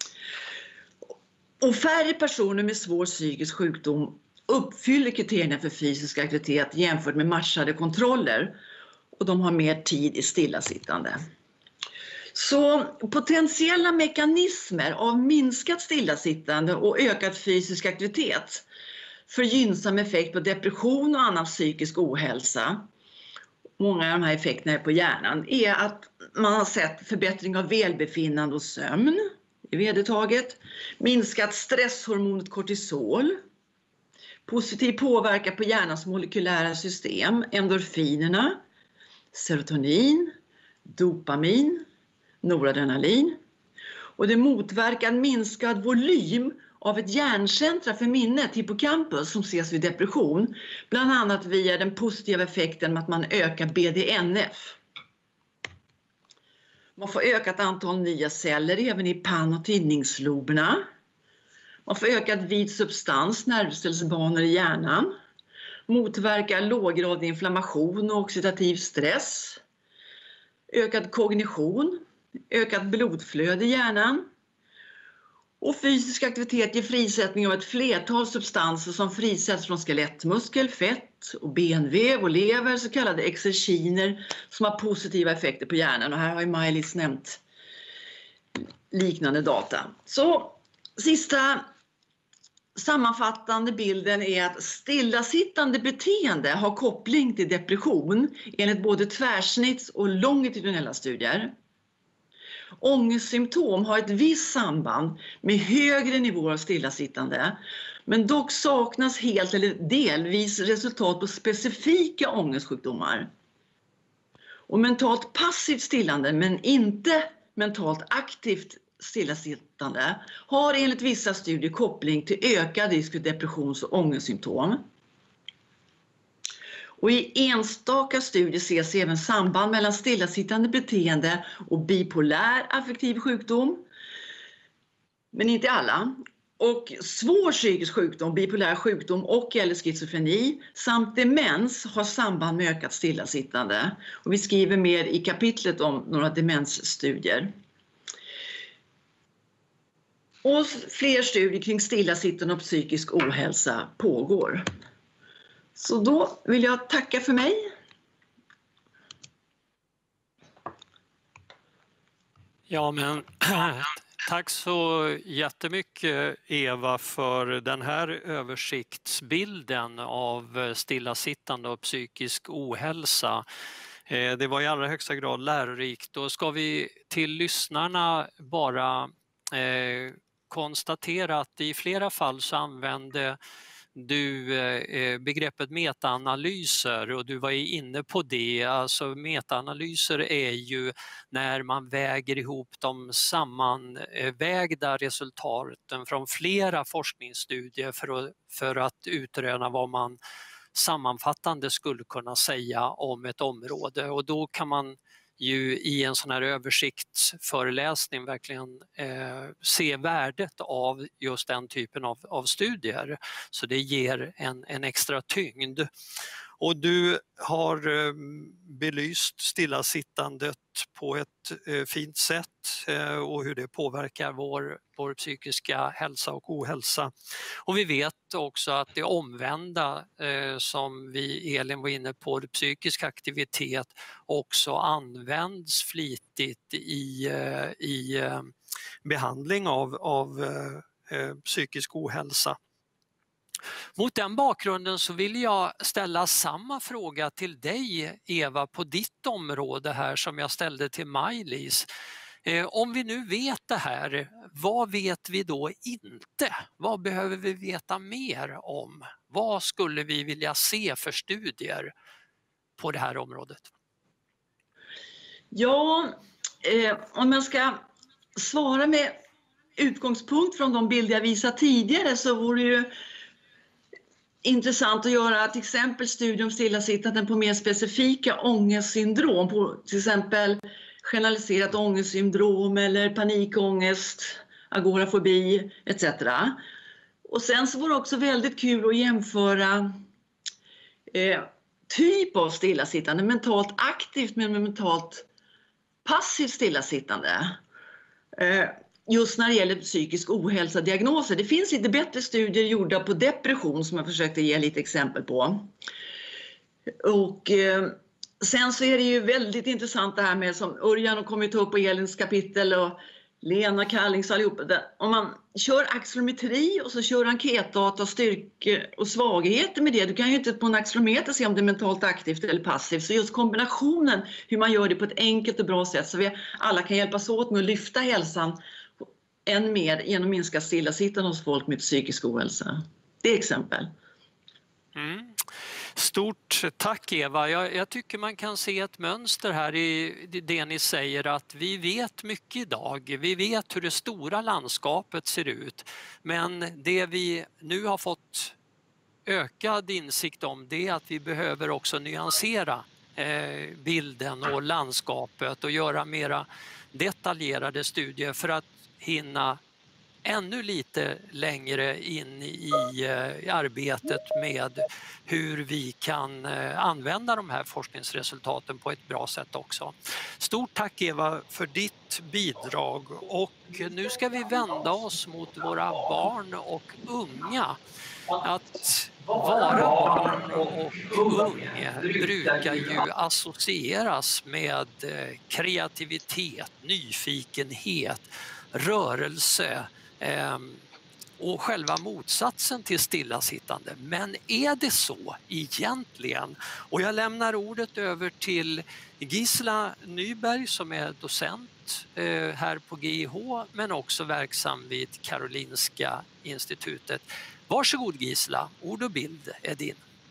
Och färre personer med svår psykisk sjukdom uppfyller kriterierna för fysisk aktivitet jämfört med matchade kontroller, och de har mer tid i stillasittande. Så potentiella mekanismer av minskat stillasittande och ökad fysisk aktivitet för gynnsam effekt på depression och annan psykisk ohälsa, många av de här effekterna är på hjärnan, är att man har sett förbättring av välbefinnande och sömn i vedertaget, minskat stresshormonet kortisol, positiv påverkan på hjärnans molekylära system, endorfinerna, serotonin, dopamin, noradrenalin, och det motverkar minskad volym av ett hjärncentra för minnet, hippocampus, som ses vid depression, bland annat via den positiva effekten med att man ökar BDNF. Man får ökat antal nya celler även i pann- och tinningsloberna. Man får ökad vid substans, nervcellsbanor i hjärnan. Motverkar låggradig inflammation och oxidativ stress. Ökad kognition, ökat blodflöde i hjärnan. Och fysisk aktivitet ger frisättning av ett flertal substanser som frisätts från skelettmuskel, fett och benväv och lever, så kallade exerginer som har positiva effekter på hjärnan. Och här har ju Maj-Lis nämnt liknande data. Så sista sammanfattande bilden är att stillasittande beteende har koppling till depression enligt både tvärsnitts- och longitudinella studier. Ångestsymptom har ett visst samband med högre nivåer av stillasittande, men dock saknas helt eller delvis resultat på specifika ångestsjukdomar. Och mentalt passivt stillande, men inte mentalt aktivt stillasittande, har enligt vissa studier koppling till ökad risk för depressions- och ångestsymptom. Och i enstaka studier ses även samband mellan stillasittande beteende och bipolär affektiv sjukdom, men inte alla. Och svår psykisk sjukdom, bipolär sjukdom och eller schizofreni samt demens har samband med ökat stillasittande. Och vi skriver mer i kapitlet om några demensstudier. Och fler studier kring stillasittande och psykisk ohälsa pågår. Så då vill jag tacka för mig. Ja, men tack så jättemycket Eva för den här översiktsbilden av stillasittande och psykisk ohälsa. Det var i allra högsta grad lärorikt. Då ska vi till lyssnarna bara konstatera att i flera fall så använde du begreppet metaanalyser, och du var inne på det. Alltså metaanalyser är ju när man väger ihop de sammanvägda resultaten från flera forskningsstudier för att utröna vad man sammanfattande skulle kunna säga om ett område, och då kan man ju i en sån här översiktsföreläsning verkligen se värdet av just den typen av studier. Så det ger en extra tyngd. Och du har belyst stillasittandet på ett fint sätt och hur det påverkar vår psykiska hälsa och ohälsa. Och vi vet också att det omvända som Elin var inne på, psykisk aktivitet, också används flitigt i behandling av psykisk ohälsa. Mot den bakgrunden så vill jag ställa samma fråga till dig, Eva, på ditt område här som jag ställde till Maj-Lis. Om vi nu vet det här, vad vet vi då inte? Vad behöver vi veta mer om? Vad skulle vi vilja se för studier på det här området? Ja, om jag ska svara med utgångspunkt från de bilder jag visade tidigare, så vore det ju intressant att göra till exempel studium stillasittande på mer specifika ångestsyndrom, på till exempel generaliserat ångestsyndrom eller panikångest, agorafobi etc. Och sen så vore det också väldigt kul att jämföra typ av stillasittande, mentalt aktivt med mentalt passivt stillasittande. Just när det gäller psykisk ohälsa-diagnoser. Det finns lite bättre studier gjorda på depression som jag försökte ge lite exempel på. Och sen så är det ju väldigt intressant det här med, som Örjan har kommit upp på Elins kapitel och Lena Kallings allihopa. Om man kör axelometri och så kör enkätdata och styrkor och svagheter med det. Du kan ju inte på en axelometer se om det är mentalt aktivt eller passivt. Så just kombinationen, hur man gör det på ett enkelt och bra sätt så vi alla kan hjälpas åt med att lyfta hälsan än mer genom att minska stillasittande hos folk med psykisk ohälsa. Det är exempel. Mm. Stort tack Eva. Jag tycker man kan se ett mönster här i det ni säger, att vi vet mycket idag. Vi vet hur det stora landskapet ser ut. Men det vi nu har fått ökad insikt om, det är att vi behöver också nyansera bilden och landskapet och göra mera detaljerade studier för att hinna ännu lite längre in i arbetet med hur vi kan använda de här forskningsresultaten på ett bra sätt också. Stort tack Eva för ditt bidrag, och nu ska vi vända oss mot våra barn och unga. Att vara barn och ung brukar ju associeras med kreativitet, nyfikenhet, rörelse och själva motsatsen till stillasittande. Men är det så egentligen? Och jag lämnar ordet över till Gisela Nyberg som är docent här på GIH men också verksam vid Karolinska institutet. Varsågod Gisela, ord och bild är din.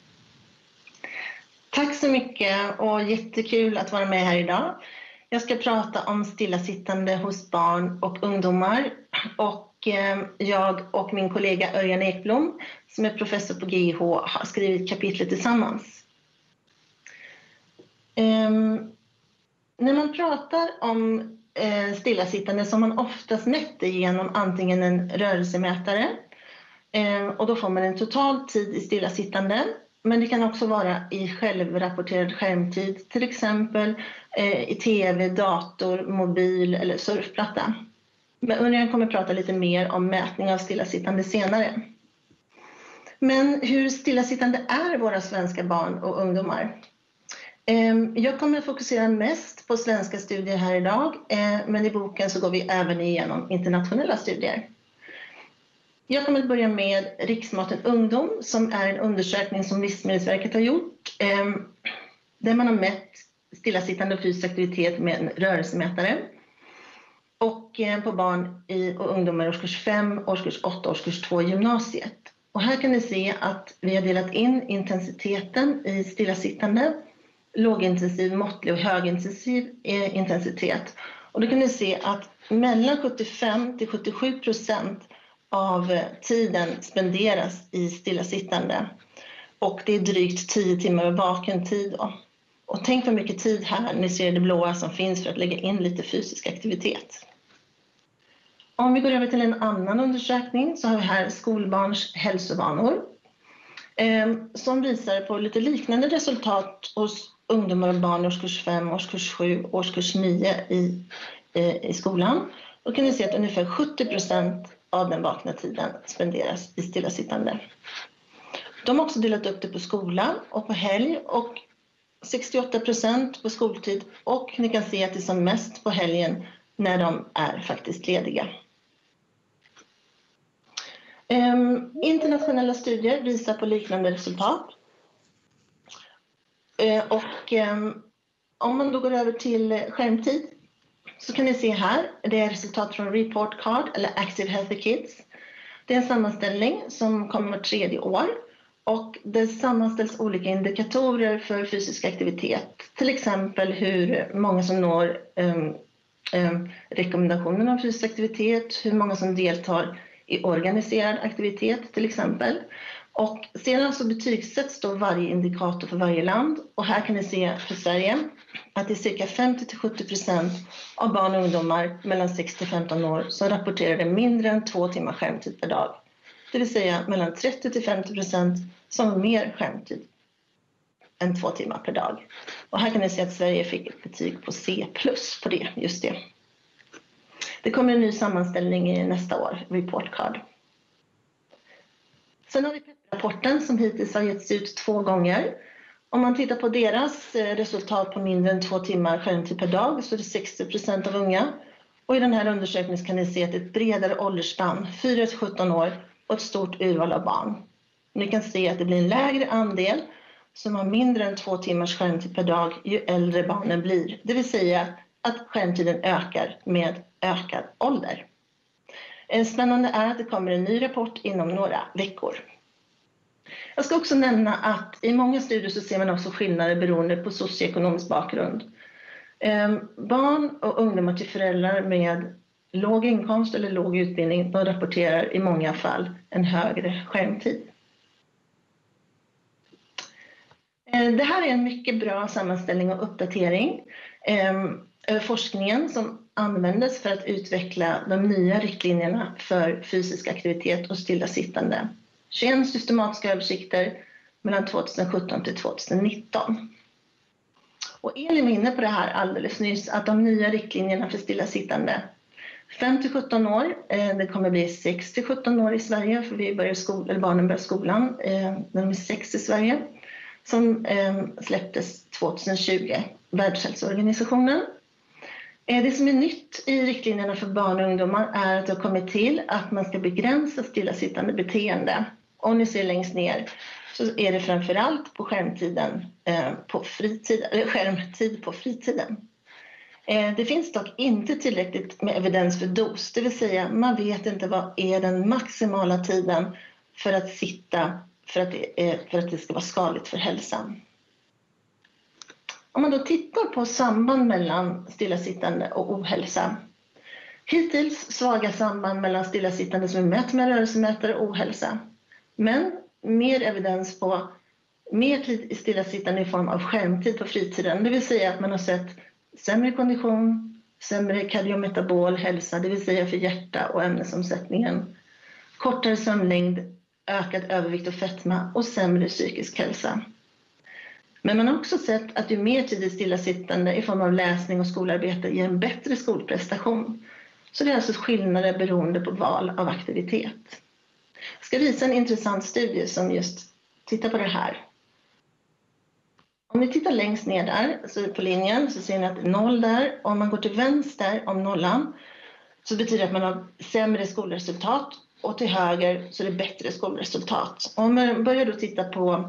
Tack så mycket och jättekul att vara med här idag. Jag ska prata om stillasittande hos barn och ungdomar, och jag och min kollega Örjan Ekblom som är professor på GIH har skrivit kapitlet tillsammans. När man pratar om stillasittande så har man oftast mätt det genom antingen en rörelsemätare, och då får man en total tid i stillasittande. Men det kan också vara i självrapporterad skärmtid, till exempel i tv, dator, mobil eller surfplatta. Men Örjan kommer prata lite mer om mätning av stillasittande senare. Men hur stillasittande är våra svenska barn och ungdomar? Jag kommer att fokusera mest på svenska studier här idag, men i boken så går vi även igenom internationella studier. Jag kommer att börja med Riksmaten ungdom som är en undersökning som Livsmedelsverket har gjort där man har mätt stillasittande och fysisk aktivitet med en rörelsemätare och på barn och ungdomar i årskurs 5, årskurs 8 och årskurs 2 i gymnasiet. Och här kan ni se att vi har delat in intensiteten i stillasittande, lågintensiv, måttlig och högintensiv intensitet. Och då kan ni se att mellan 75-77% av tiden spenderas i stillasittande, och det är drygt 10 timmar vaken tid då. Och tänk vad mycket tid här, ni ser det blåa som finns för att lägga in lite fysisk aktivitet. Om vi går över till en annan undersökning så har vi här skolbarns hälsovanor. som visar på lite liknande resultat hos ungdomar och barn i årskurs 5, årskurs 7, årskurs 9 i skolan. Då kan ni se att ungefär 70% av den vakna tiden spenderas i stillasittande. De har också delat upp det på skola och på helg och 68% på skoltid, och ni kan se att det är som mest på helgen när de är faktiskt lediga. Internationella studier visar på liknande resultat. Om man då går över till skärmtid så kan ni se här, det är resultat från Report Card eller Active Healthy Kids. Det är en sammanställning som kommer var 3:e år, och det sammanställs olika indikatorer för fysisk aktivitet. Till exempel hur många som når rekommendationen om fysisk aktivitet, hur många som deltar i organiserad aktivitet till exempel. Och sedan så betygsätts då varje indikator för varje land, och här kan ni se för Sverige att det är cirka 50-70% av barn och ungdomar mellan 6 till 15 år som rapporterade mindre än 2 timmar skärmtid per dag. Det vill säga mellan 30 till 50% som har mer skärmtid än 2 timmar per dag. Och här kan ni se att Sverige fick ett betyg på C+ på det, just det. Det kommer en ny sammanställning i nästa år, Report Card. Sen har vi PEP-rapporten som hittills har getts ut 2 gånger. Om man tittar på deras resultat på mindre än 2 timmar skärmtid per dag så är det 60% av unga. Och i den här undersökningen kan ni se att ett bredare åldersspann, 4-17 år, och ett stort urval av barn. Ni kan se att det blir en lägre andel som har mindre än 2 timmars skärmtid per dag ju äldre barnen blir. Det vill säga att skärmtiden ökar med ökad ålder. Spännande är att det kommer en ny rapport inom några veckor. Jag ska också nämna att i många studier så ser man också skillnader beroende på socioekonomisk bakgrund. Barn och ungdomar till föräldrar med låg inkomst eller låg utbildning, de rapporterar i många fall en högre skärmtid. Det här är en mycket bra sammanställning och uppdatering över forskningen som användes för att utveckla de nya riktlinjerna för fysisk aktivitet och stillasittande. 21 systematiska översikter mellan 2017 till 2019. Och Elin var inne på det här alldeles nyss, att de nya riktlinjerna för stillasittande 5-17 år, det kommer bli 6-17 år i Sverige, för barnen börjar skolan när de är 6 i Sverige, som släpptes 2020, Världshälsoorganisationen. Det som är nytt i riktlinjerna för barn och ungdomar är att det har kommit till att man ska begränsa stillasittande beteende. Om ni ser längst ner så är det framförallt på skärmtid på fritiden. Det finns dock inte tillräckligt med evidens för dos, det vill säga man vet inte vad är den maximala tiden för att sitta för att det ska vara skadligt för hälsan. Om man då tittar på samband mellan stillasittande och ohälsa. Hittills svaga samband mellan stillasittande som är mätt med rörelsemätare och ohälsa. Men mer evidens på mer tid i stillasittande i form av skärmtid på fritiden. Det vill säga att man har sett sämre kondition, sämre kardiometabol hälsa, det vill säga för hjärta och ämnesomsättningen. Kortare sömnlängd, ökad övervikt och fetma och sämre psykisk hälsa. Men man har också sett att ju mer tid i stillasittande i form av läsning och skolarbete ger en bättre skolprestation. Så det är alltså skillnader beroende på val av aktivitet. Jag ska visa en intressant studie som just tittar på det här. Om ni tittar längst ner där så på linjen så ser ni att det är 0 där. Om man går till vänster om nollan så betyder det att man har sämre skolresultat, och till höger så är det bättre skolresultat. Om man börjar då titta på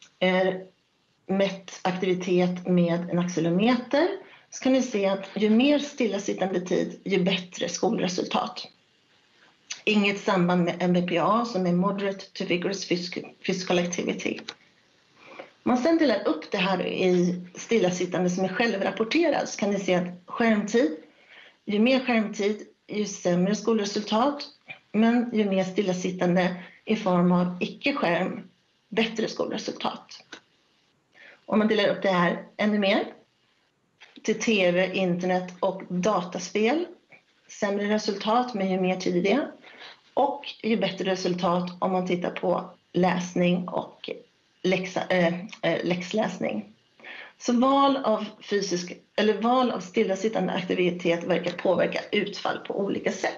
mätt aktivitet med en accelerometer så kan ni se att ju mer stillasittande tid ju bättre skolresultat. Inget samband med MBPA som är Moderate to Vigorous Physical Activity. Om man sedan delar upp det här i stillasittande som är självrapporterad så kan ni se att skärmtid, ju mer skärmtid ju sämre skolresultat, men ju mer stillasittande i form av icke-skärm, bättre skolresultat. Om man delar upp det här ännu mer till tv, internet och dataspel, sämre resultat men ju mer tid i det. Och ju bättre resultat om man tittar på läsning och läxläsning. Så val av stillasittande aktivitet verkar påverka utfall på olika sätt.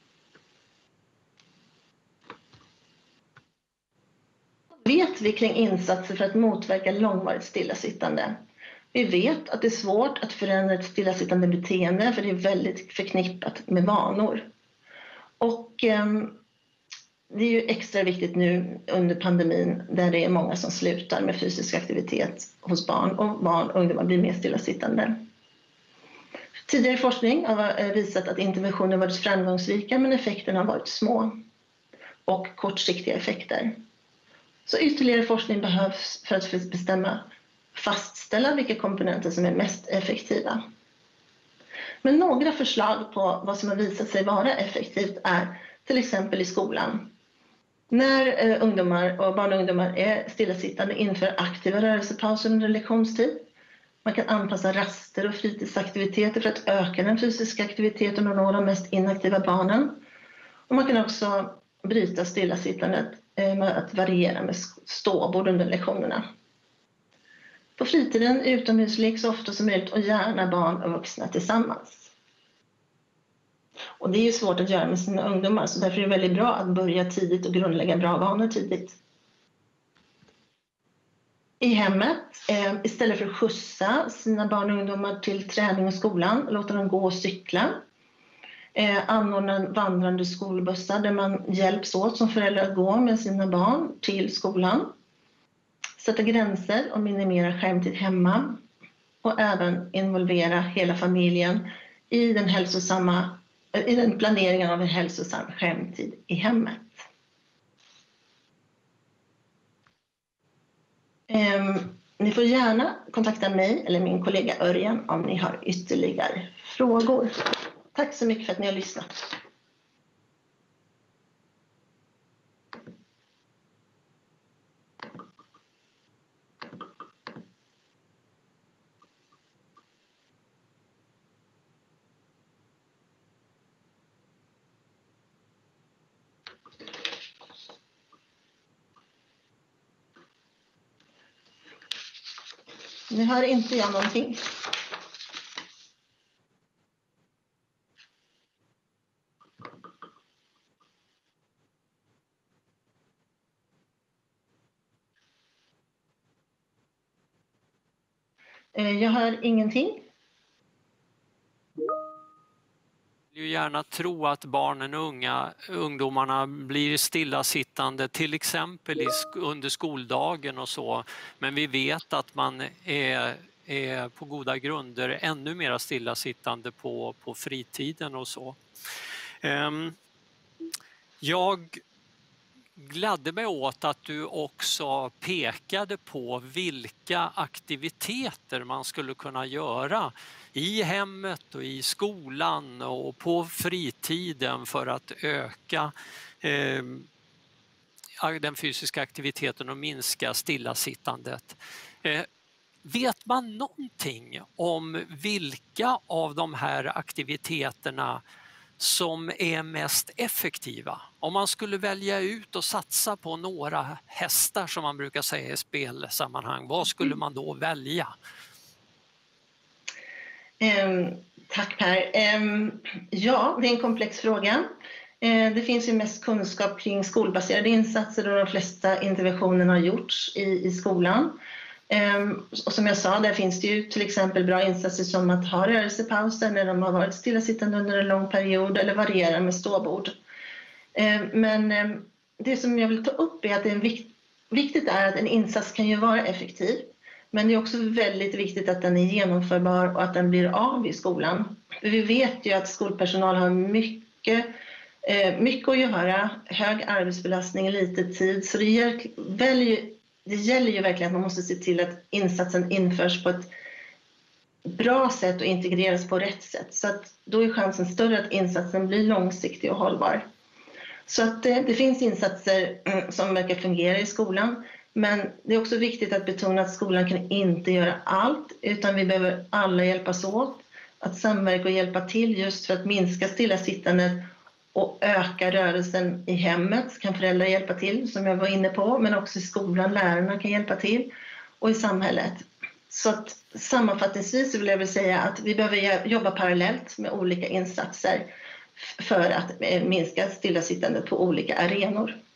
Vad vet vi kring insatser för att motverka långvarigt stillasittande? Vi vet att det är svårt att förändra ett stillasittande beteende för det är väldigt förknippat med vanor. Och det är ju extra viktigt nu under pandemin där det är många som slutar med fysisk aktivitet hos barn och ungdomar blir mer stillasittande. Tidigare forskning har visat att interventioner varit framgångsrika men effekterna har varit små och kortsiktiga effekter. Så ytterligare forskning behövs för att fastställa vilka komponenter som är mest effektiva. Men några förslag på vad som har visat sig vara effektivt är till exempel i skolan. När barn och ungdomar är stillasittande inför aktiva rörelsepauser under lektionstid. Man kan anpassa raster och fritidsaktiviteter för att öka den fysiska aktiviteten och nå de mest inaktiva barnen. Och man kan också bryta stillasittandet med att variera med ståbord under lektionerna. På fritiden utomhuslek så ofta som möjligt och gärna barn och vuxna tillsammans. Och det är ju svårt att göra med sina ungdomar så därför är det väldigt bra att börja tidigt och grundlägga bra vanor tidigt. I hemmet, istället för att skjutsa sina barn och ungdomar till träning och skolan, låta dem gå och cykla. Anordna vandrande skolbussar där man hjälps åt som föräldrar att gå med sina barn till skolan. Sätta gränser och minimera skärmtid hemma. Och även involvera hela familjen i den planeringen av en hälsosam skärmtid i hemmet. Ni får gärna kontakta mig eller min kollega Örjan om ni har ytterligare frågor. Tack så mycket för att ni har lyssnat. Nu hör inte jag någonting. Jag hör ingenting. Jag vill gärna tro att barnen och ungdomarna blir stillasittande till exempel under skoldagen och så. Men vi vet att man är på goda grunder ännu mer stillasittande på fritiden och så. Jag gladde mig åt att du också pekade på vilka aktiviteter man skulle kunna göra i hemmet och i skolan och på fritiden för att öka den fysiska aktiviteten och minska stillasittandet. Vet man någonting om vilka av de här aktiviteterna som är mest effektiva? Om man skulle välja ut och satsa på några hästar som man brukar säga i spelsammanhang, vad skulle man då välja? Tack Per. Ja, det är en komplex fråga. Det finns ju mest kunskap kring skolbaserade insatser och de flesta interventionerna har gjorts i skolan. Och som jag sa, där finns det ju till exempel bra insatser som att ha rörelsepauser när de har varit stillasittande under en lång period eller variera med ståbord. Men det som jag vill ta upp är att det är viktigt är att en insats kan ju vara effektiv. Men det är också väldigt viktigt att den är genomförbar och att den blir av i skolan. För vi vet ju att skolpersonal har mycket att göra, hög arbetsbelastning, lite tid. Så det gäller ju verkligen att man måste se till att insatsen införs på ett bra sätt och integreras på rätt sätt. Så att då är chansen större att insatsen blir långsiktig och hållbar. Så att det finns insatser som verkar fungera i skolan. Men det är också viktigt att betona att skolan kan inte göra allt, utan vi behöver alla hjälpas åt att samverka och hjälpa till just för att minska stillasittandet och öka rörelsen i hemmet kan föräldrar hjälpa till, som jag var inne på, men också i skolan, lärarna kan hjälpa till och i samhället. Så att sammanfattningsvis vill jag väl säga att vi behöver jobba parallellt med olika insatser för att minska stillasittandet på olika arenor.